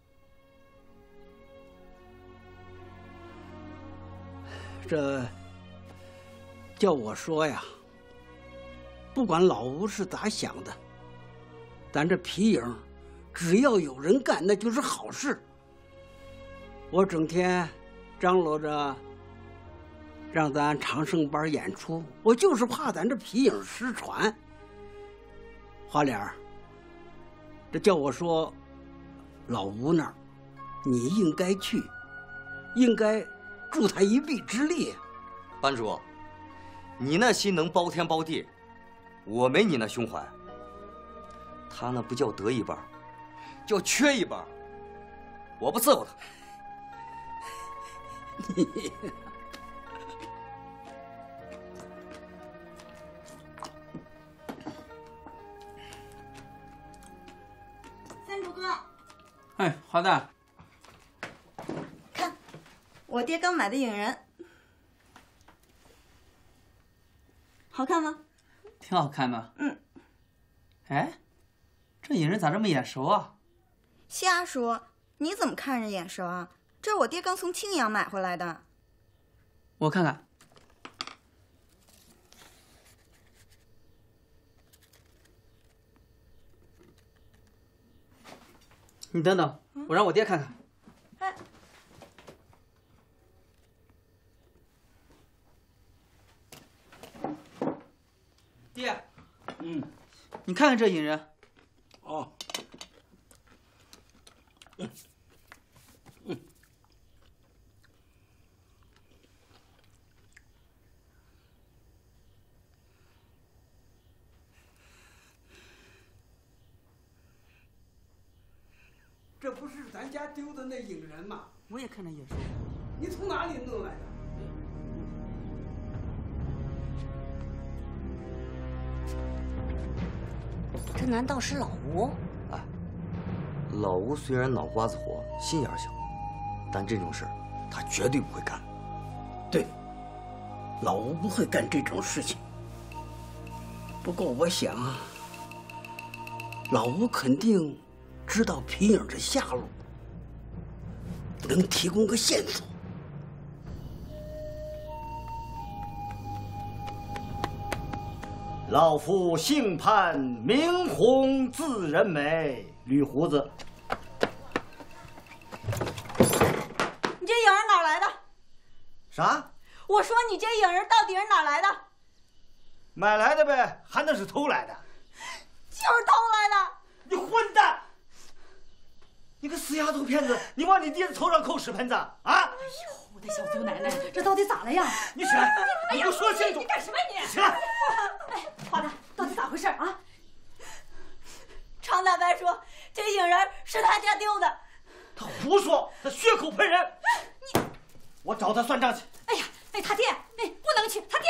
这叫我说呀，不管老吴是咋想的，咱这皮影只要有人干，那就是好事。我整天张罗着让咱长生班演出，我就是怕咱这皮影失传。花脸儿，这叫我说，老吴那儿，你应该去，应该助他一臂之力。 班主，你那心能包天包地，我没你那胸怀。他那不叫德艺班，叫缺一班。我不伺候他。 三主哥， 哎，华蛋， 看，我爹刚买的影人，好看吗？ 挺好看的。哎，这影人咋这么眼熟啊？ 瞎说，你怎么看着眼熟啊？这是我爹刚从青阳买回来的。 我看看。你等等，我让我爹看看。 哎， 爹，你看看这影人。 哦。这不是咱家丢的那影人吗？ 我也看着眼熟。 你从哪里弄来的？ 这难道是老吴？ 哎，老吴虽然脑瓜子活，心眼小，但这种事他绝对不会干。 对，老吴不会干这种事情。不过我想，老吴肯定知道皮影的下落，能提供个线索。 老夫姓潘，名洪，字仁美，捋胡子。 你这影儿哪来的？ 啥？ 我说你这影儿到底是哪来的？ 买来的呗，还能是偷来的？ 就是偷来的！ 你混蛋！你个死丫头片子，你往你爹的头上扣屎盆子啊！哎呦， 我的小祖奶奶，这到底咋了呀？ 你起来！你给我说清楚！ 你干什么你？ 起来！ 哎，花旦，到底咋回事啊？ 常大白说这影人是他家丢的。 他胡说，他血口喷人！我找他算账去。 哎呀，哎，他爹，哎，不能去，他爹。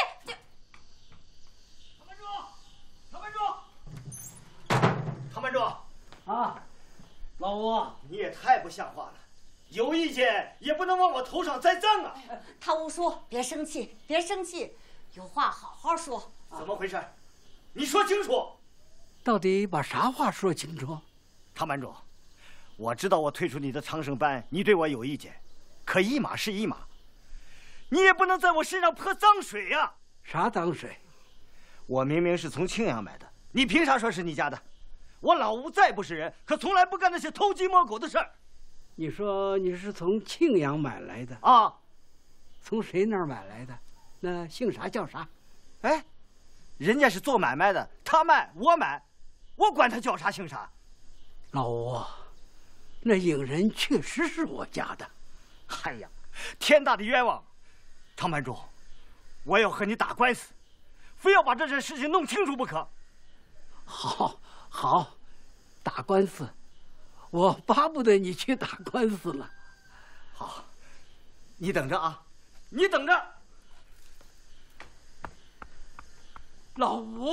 唐班主， 啊，老吴， 你也太不像话了，有意见也不能往我头上栽赃啊！ 他胡说，别生气，别生气，有话好好说。 怎么回事？你说清楚。 到底把啥话说清楚？ 唐班主，我知道我退出你的长生班，你对我有意见，可一码是一码，你也不能在我身上泼脏水呀！ 啥脏水？ 我明明是从庆阳买的，你凭啥说是你家的？我老吴再不是人，可从来不干那些偷鸡摸狗的事儿。 你说你是从庆阳买来的啊？ 从谁那儿买来的？那姓啥叫啥？ 哎，人家是做买卖的，他卖我买，我管他叫啥姓啥。 老吴，那影人确实是我家的。 哎呀，天大的冤枉！唐班主，我要和你打官司，非要把这件事情弄清楚不可。 好，好，打官司，我巴不得你去打官司了。 好，你等着啊，你等着。 老吴，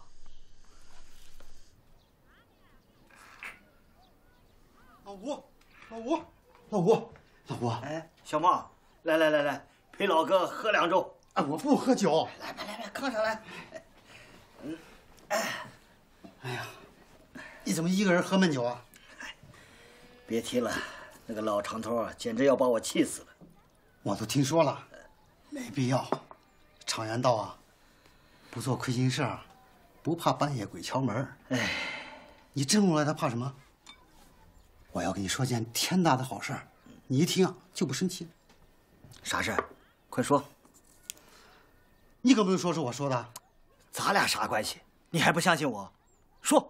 老吴，老吴，老吴，老吴， 哎，小茂，来，陪老哥喝两盅。 哎，我不喝酒。 来，炕上来。 哎呀，你怎么一个人喝闷酒啊？ 别提了，那个老长头啊，简直要把我气死了。 我都听说了，没必要。常言道啊，不做亏心事儿，不怕半夜鬼敲门。 哎， 你真过来，他怕什么？我要跟你说件天大的好事儿，你一听啊就不生气。 啥事儿？快说。 你可不能说是我说的。 咱俩啥关系？你还不相信我？说。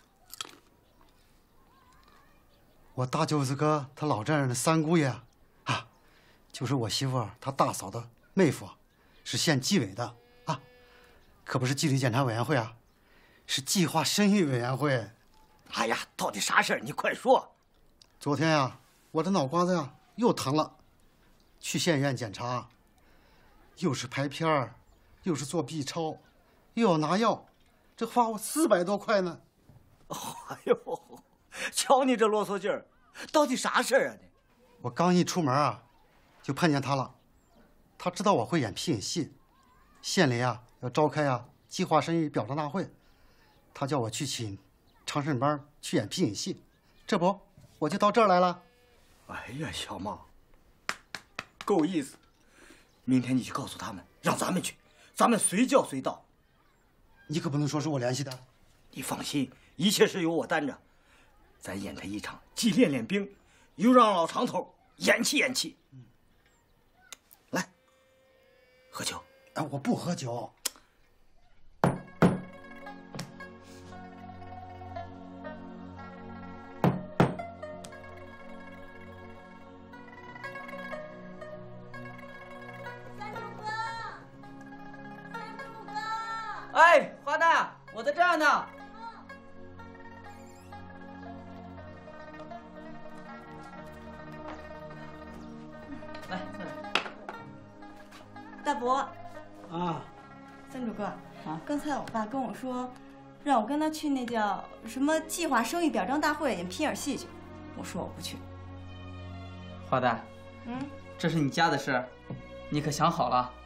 我大舅子哥他老丈人的三姑爷啊，就是我媳妇她大嫂的妹夫，是县纪委的啊，可不是纪律检查委员会啊，是计划生育委员会。 哎呀，到底啥事儿？你快说。 昨天呀，我这脑瓜子呀又疼了，去县医院检查，又是拍片儿，又是做 B 超，又要拿药，这花我400多块呢。 哎呦，瞧你这啰嗦劲儿，到底啥事儿啊你？ 我刚一出门啊，就碰见他了。他知道我会演皮影戏，县里啊要召开啊计划生育表彰大会，他叫我去请长生班去演皮影戏，这不我就到这儿来了。 哎呀，小茂，够意思！明天你去告诉他们，让咱们去，咱们随叫随到。 你可不能说是我联系的。 你放心，一切是由我担着。咱演他一场，既练练兵，又让老长头演气。来，喝酒。 哎，我不喝酒。 哎，花旦，我在这儿呢。来，坐这。 大伯。 啊。 三主哥，刚才我爸跟我说，让我跟他去那叫什么计划生育表彰大会演皮影戏去。我说我不去。 花旦，这是你家的事，你可想好了？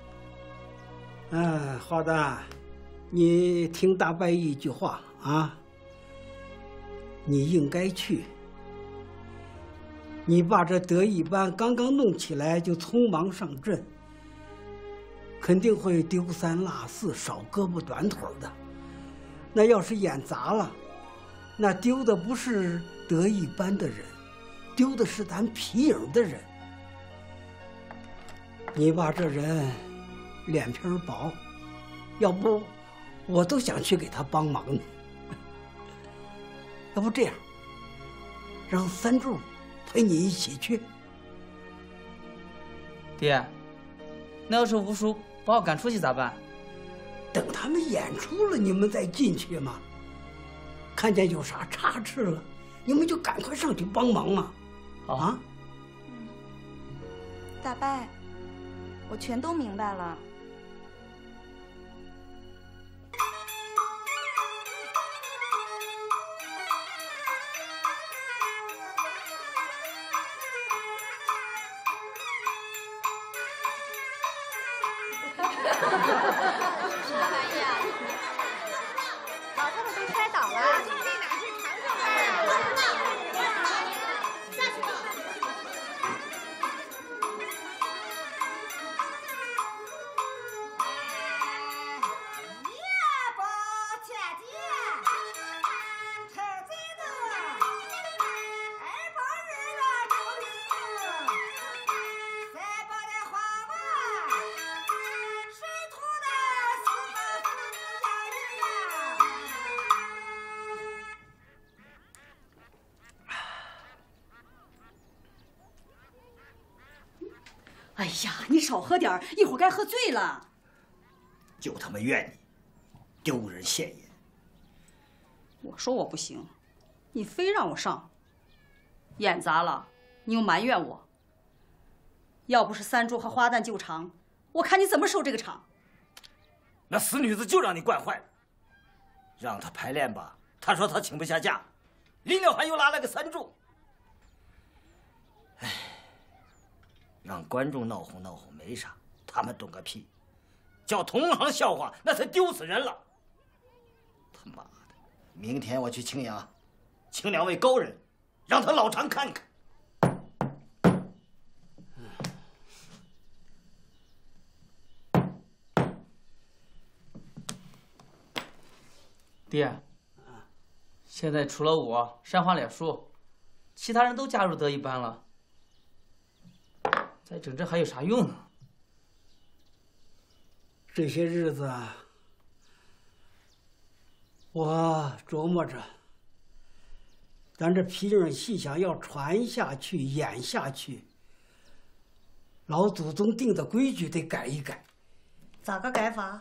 花旦，你听大伯一句话啊，你应该去。你把这德艺班刚刚弄起来就匆忙上阵， 肯定会丢三落四、少胳膊短腿的。那要是演砸了，那丢的不是德艺班的人，丢的是咱皮影的人。你爸这人脸皮薄，要不我都想去给他帮忙呢。要不这样，让三柱陪你一起去。 爹，那要是吴叔把我赶出去咋办？ 等他们演出了，你们再进去嘛。看见有啥差池了，你们就赶快上去帮忙嘛。啊？ 大伯，我全都明白了。 什么玩意儿？老太太都摔倒了，这哪是长寿班？下去吧。 哎呀，你少喝点儿，一会儿该喝醉了。 就他妈怨你，丢人现眼。 我说我不行，你非让我上。演砸了，你又埋怨我。要不是三柱和花旦救场，我看你怎么收这个场。 那死女子就让你惯坏了，让她排练吧，她说她请不下假，临了还又拉了个三柱。唉。让观众闹哄闹哄没啥，他们懂个屁！叫同行笑话，那才丢死人了。他妈的！明天我去青阳，请2位高人，让他老常看看。 爹，现在除了我山花脸叔，其他人都加入德艺班了。再整这还有啥用呢？ 这些日子啊，我琢磨着，咱这皮影戏想要传下去、演下去，老祖宗定的规矩得改一改。 咋个改法？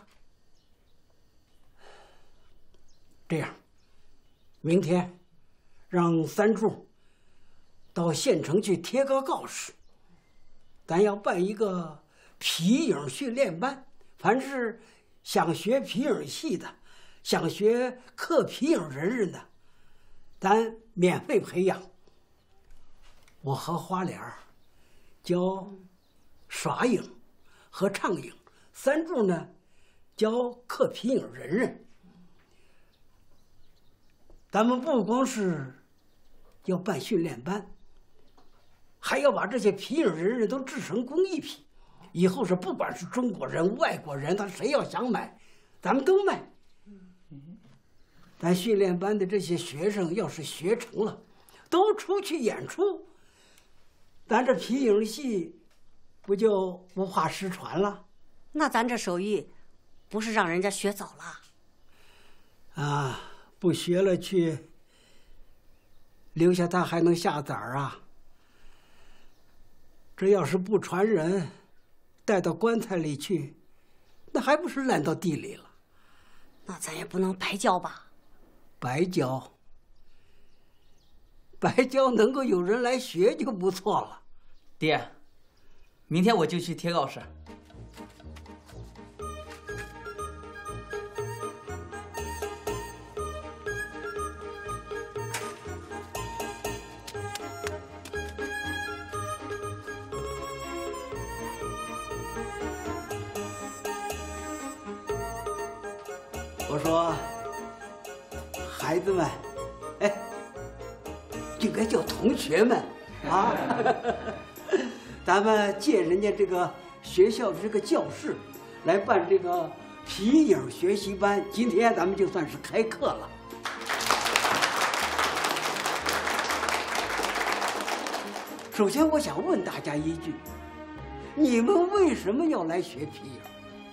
这样，明天让三柱到县城去贴个告示。咱要办一个皮影训练班，凡是想学皮影戏的，想学刻皮影人的，咱免费培养。我和花脸教耍影和唱影，三柱呢教刻皮影人。咱们不光是要办训练班，还要把这些皮影人都制成工艺品，以后是不管是中国人、外国人，他谁要想买，咱们都卖。咱训练班的这些学生要是学成了，都出去演出，咱这皮影戏不就不怕失传了？ 那咱这手艺，不是让人家学走了？ 啊，不学了去，留下他还能下崽儿啊？这要是不传人，带到棺材里去，那还不是烂到地里了？ 那咱也不能白教吧？ 白教，白教能够有人来学就不错了。 爹，明天我就去贴告示。 我说，孩子们，哎，应该叫同学们啊！咱们借人家这个学校的这个教室， 来办这个皮影学习班，今天咱们就算是开课了。首先，我想问大家一句：你们为什么要来学皮影？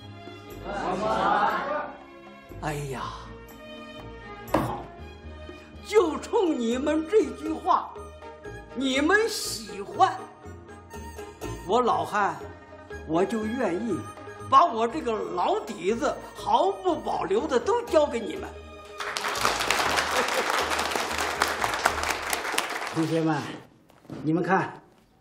哎呀，好，就冲你们这句话，你们喜欢，我老汉，我就愿意把我这个老底子毫不保留的都交给你们。同学们，你们看，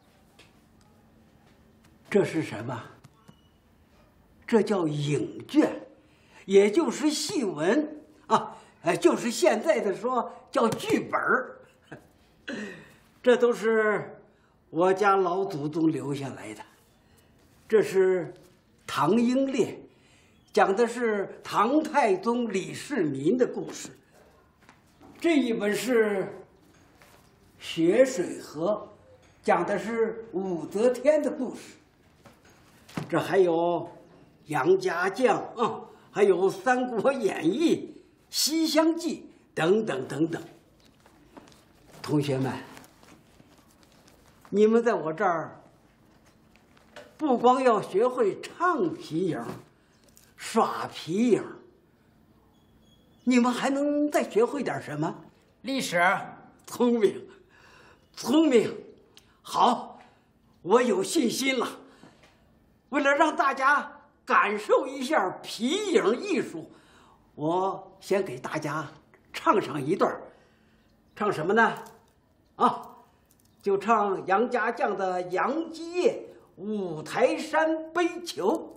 这是什么？这叫影卷，也就是戏文啊，就是现在的说叫剧本儿。这都是我家老祖宗留下来的。这是《唐英烈》，讲的是唐太宗李世民的故事。这一本是《雪水河》，讲的是武则天的故事。这还有杨家将啊，还有《三国演义》《西厢记》等等等等。同学们，你们在我这儿不光要学会唱皮影、耍皮影，你们还能再学会点什么？ 历史。 聪明，聪明，好，我有信心了。为了让大家感受一下皮影艺术，我先给大家唱上一段。唱什么呢？啊，就唱杨家将的《杨基业五台山悲求》。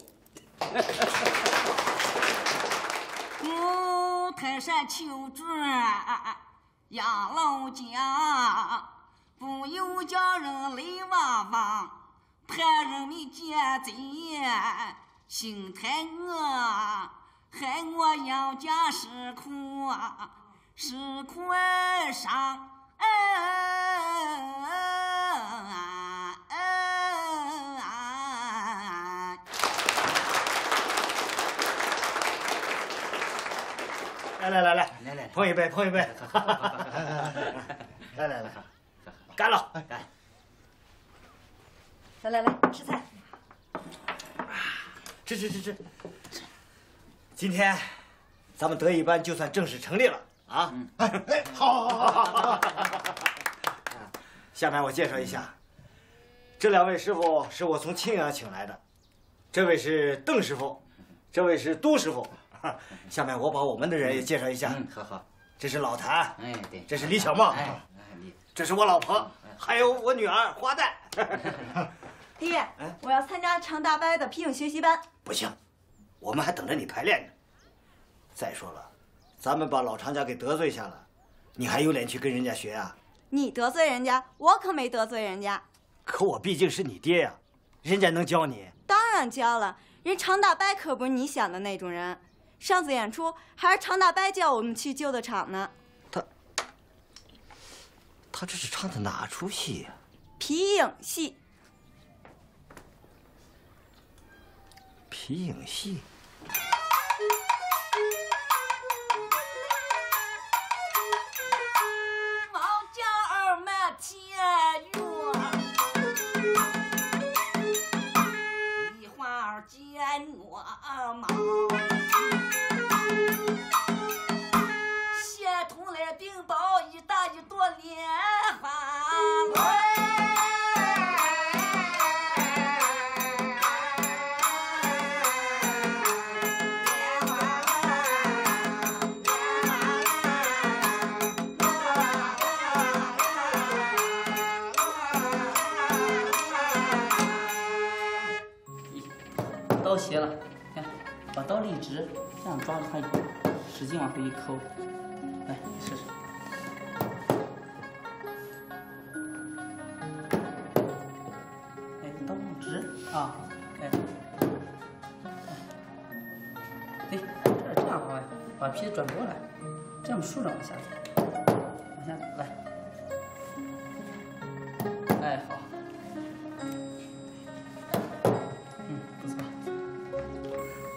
五台山求助杨老将，不由叫人来望望，怕人民见贼，心太恶，害我杨家失苦失苦伤。 来，碰一杯，碰一杯。来，干了！ 来，吃菜。 吃。今天咱们德艺班就算正式成立了啊！好。下面我介绍一下，这两位师傅是我从庆阳请来的，这位是邓师傅，这位是都师傅。下面我把我们的人也介绍一下。 好。 这是老谭， 对， 这是李小梦，这是我老婆，还有我女儿花旦。 爹，我要参加常大伯的皮影学习班。 不行，我们还等着你排练呢。再说了，咱们把老常家给得罪下了，你还有脸去跟人家学啊？ 你得罪人家，我可没得罪人家。 可我毕竟是你爹呀，人家能教你？ 当然教了，人常大伯可不是你想的那种人。上次演出还是常大伯叫我们去救的场呢。 他这是唱的哪出戏呀？ 皮影戏。 皮影戏。 王家儿满天月，梨花儿见我忙。并抱一大一朵莲花刀斜了，看，把刀立直，这样抓着它，使劲往回一抠。来，你试试。哎，刀弄直啊！哎，这样好，把皮转过来，这样竖着往下走，往下走，来。哎，好。不错。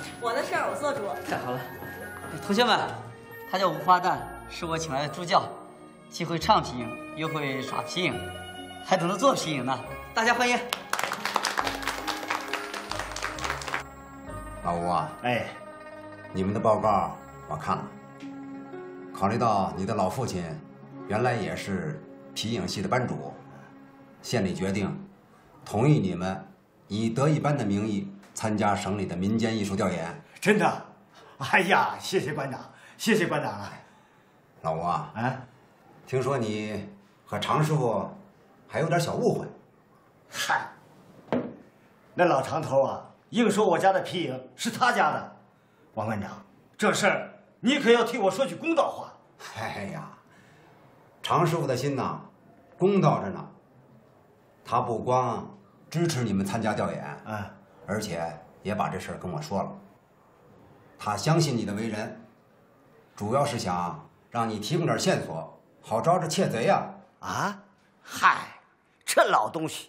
我的事儿我做主。 太好了，同学们，他叫吴花旦，是我请来的助教，既会唱皮影，又会耍皮影，还懂得做皮影呢。大家欢迎。 老吴啊，哎，你们的报告我看了，考虑到你的老父亲原来也是皮影戏的班主，县里决定同意你们以德艺班的名义参加省里的民间艺术调研。 真的？哎呀，谢谢馆长，谢谢馆长了。 老吴啊，听说你和常师傅还有点小误会。 嗨，那老常头啊，硬说我家的皮影是他家的。王馆长，这事儿你可要替我说句公道话。 哎呀，常师傅的心呐，公道着呢。他不光支持你们参加调研，而且也把这事儿跟我说了。他相信你的为人，主要是想让你提供点线索，好抓着窃贼呀。 啊？嗨，这老东西。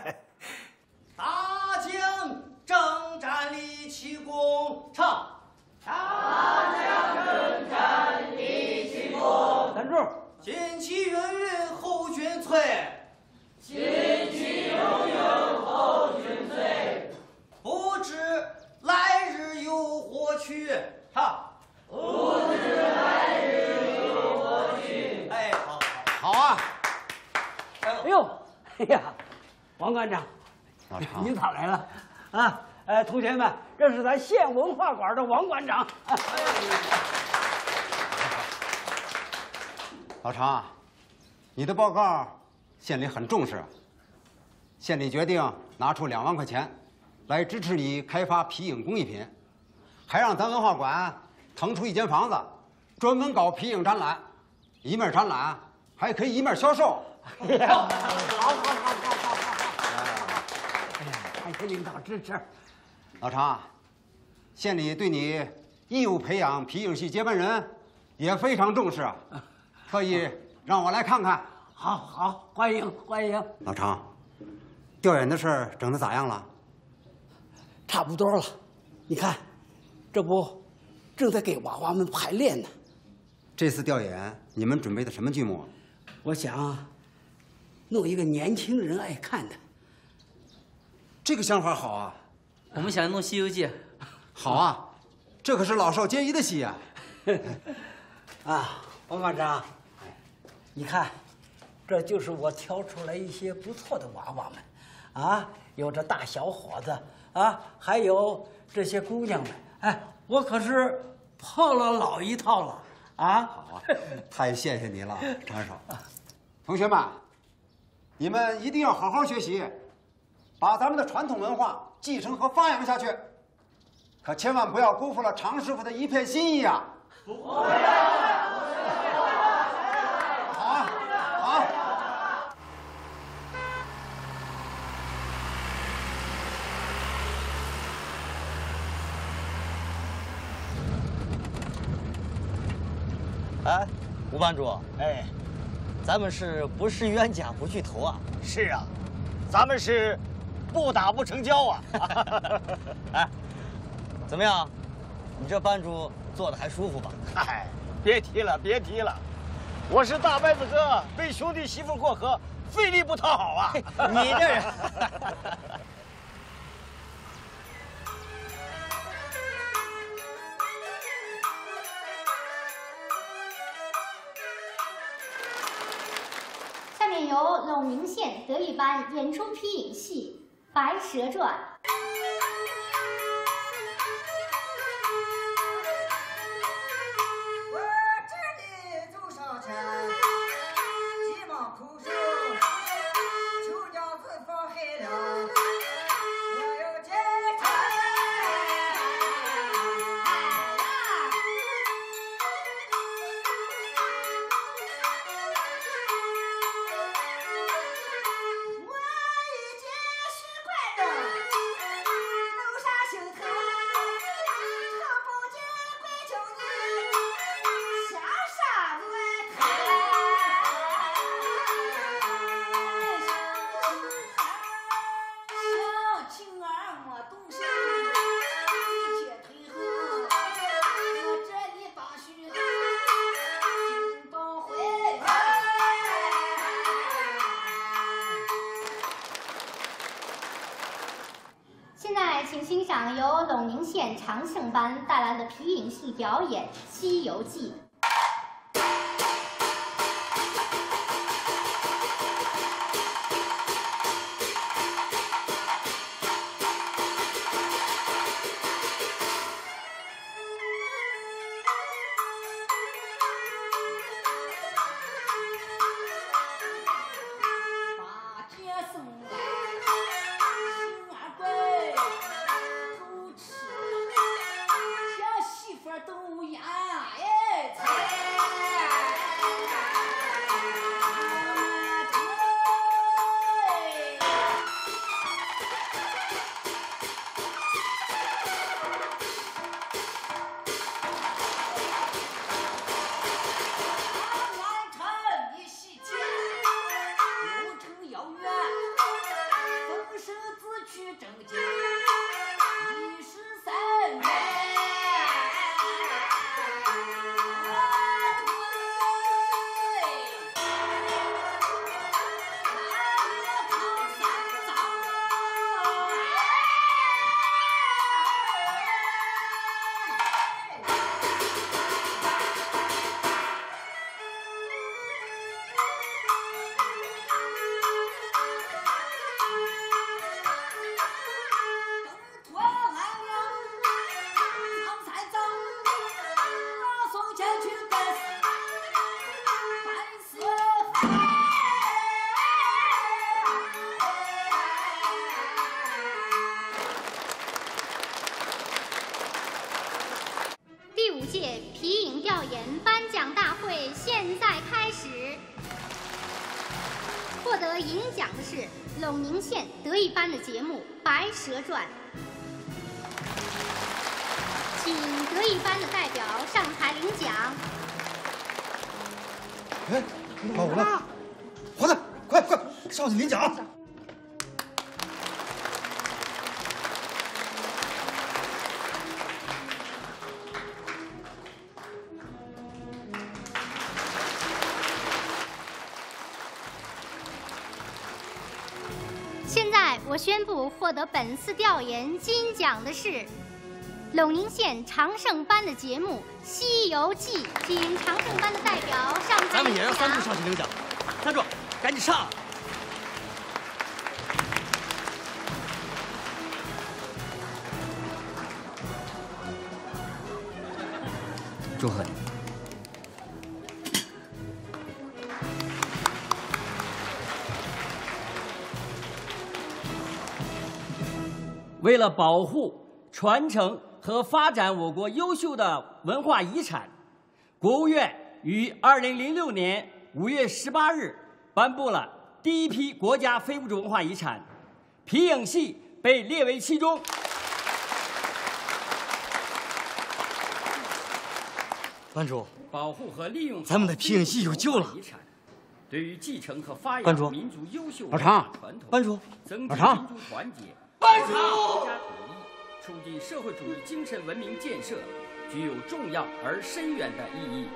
大将征战立奇功，唱。大将征战立奇功， 站住！ 旌旗云云后军催， 旌旗永永后军催， 不知来日有何去？唱。 不知来日有何去？ 哎，好， 好啊！ 哎呦，哎呀，王馆长， 老常， 您咋来了？啊，同学们，这是咱县文化馆的王馆长。 老常，你的报告县里很重视，县里决定拿出2万块钱来支持你开发皮影工艺品，还让咱文化馆腾出一间房子，专门搞皮影展览，一面展览还可以一面销售。 哎呀，好，哎呀，感谢领导支持。 老常，县里对你义务培养皮影戏接班人也非常重视啊，特意让我来看看。 好，欢迎欢迎。 老常，调研的事儿整得咋样了？ 差不多了，你看，这不正在给娃娃们排练呢。 这次调研你们准备的什么剧目？ 我想弄一个年轻人爱看的。 这个想法好啊！ 我们想弄《西游记》。 好啊，这可是老少皆宜的戏呀！ 啊，王馆长，你看，这就是我挑出来一些不错的娃娃们，啊，有这大小伙子啊，还有这些姑娘们，哎，我可是泡了老一套了啊！ 好啊，太谢谢你了，常少。同学们，你们一定要好好学习，把咱们的传统文化继承和发扬下去，可千万不要辜负了常师傅的一片心意啊！好啊，好。 哎，吴班主，哎，咱们是不是冤家不聚头啊？ 是啊，咱们是不打不成交啊！ 哎，怎么样？你这班主做的还舒服吧？ 嗨，别提了，别提了，我是大伯子哥，背兄弟媳妇过河，费力不讨好啊！ 你这人。 下面由陇宁县德艺班演出皮影戏《白蛇传》。 场由陇宁县长胜班带来的皮影戏表演《西游记》。第5届皮影调研颁奖大会现在开始。获得银奖的是陇宁县得意班的节目《白蛇传》，请得意班的代表上台领奖。 哎，老五呢？华子，快上去领奖！ 现在我宣布，获得本次调研金奖的是陇宁县长胜班的节目《西游记》，请长胜班的代表上台领奖。 咱们也让三柱上去领奖。三柱，赶紧上！ 祝贺你！ 为了保护、传承和发展我国优秀的文化遗产，国务院于2006年5月18日颁布了第一批国家非物质文化遗产，皮影戏被列为其中。 班主， 保护和利用咱们的皮影戏有救了。 对于继承和发班主扬民族优秀老常文化传统， 班主增进老常民族团结， 班主国家统一，促进社会主义精神文明建设，具有重要而深远的意义。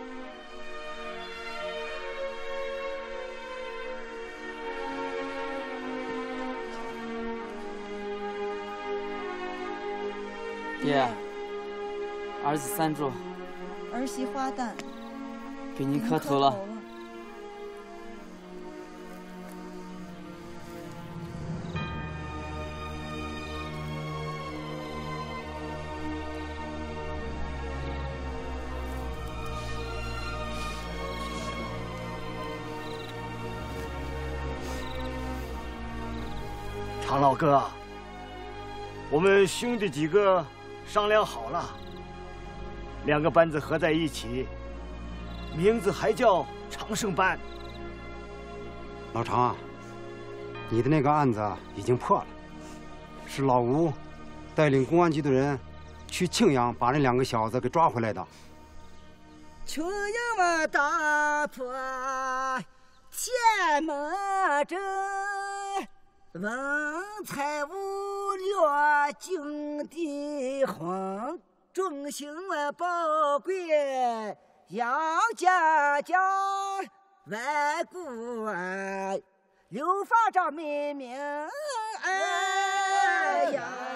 爹，儿子三柱， 儿媳花旦， 给您磕头了。 常老哥，我们兄弟几个商量好了，2个班子合在一起，名字还叫长胜班。 老常啊，你的那个案子已经破了，是老吴带领公安局的人去庆阳把那2个小子给抓回来的。 穷人们打破天门阵，文才武略尽地荒，众星宝贵杨家家，万古留法长美名哎呀。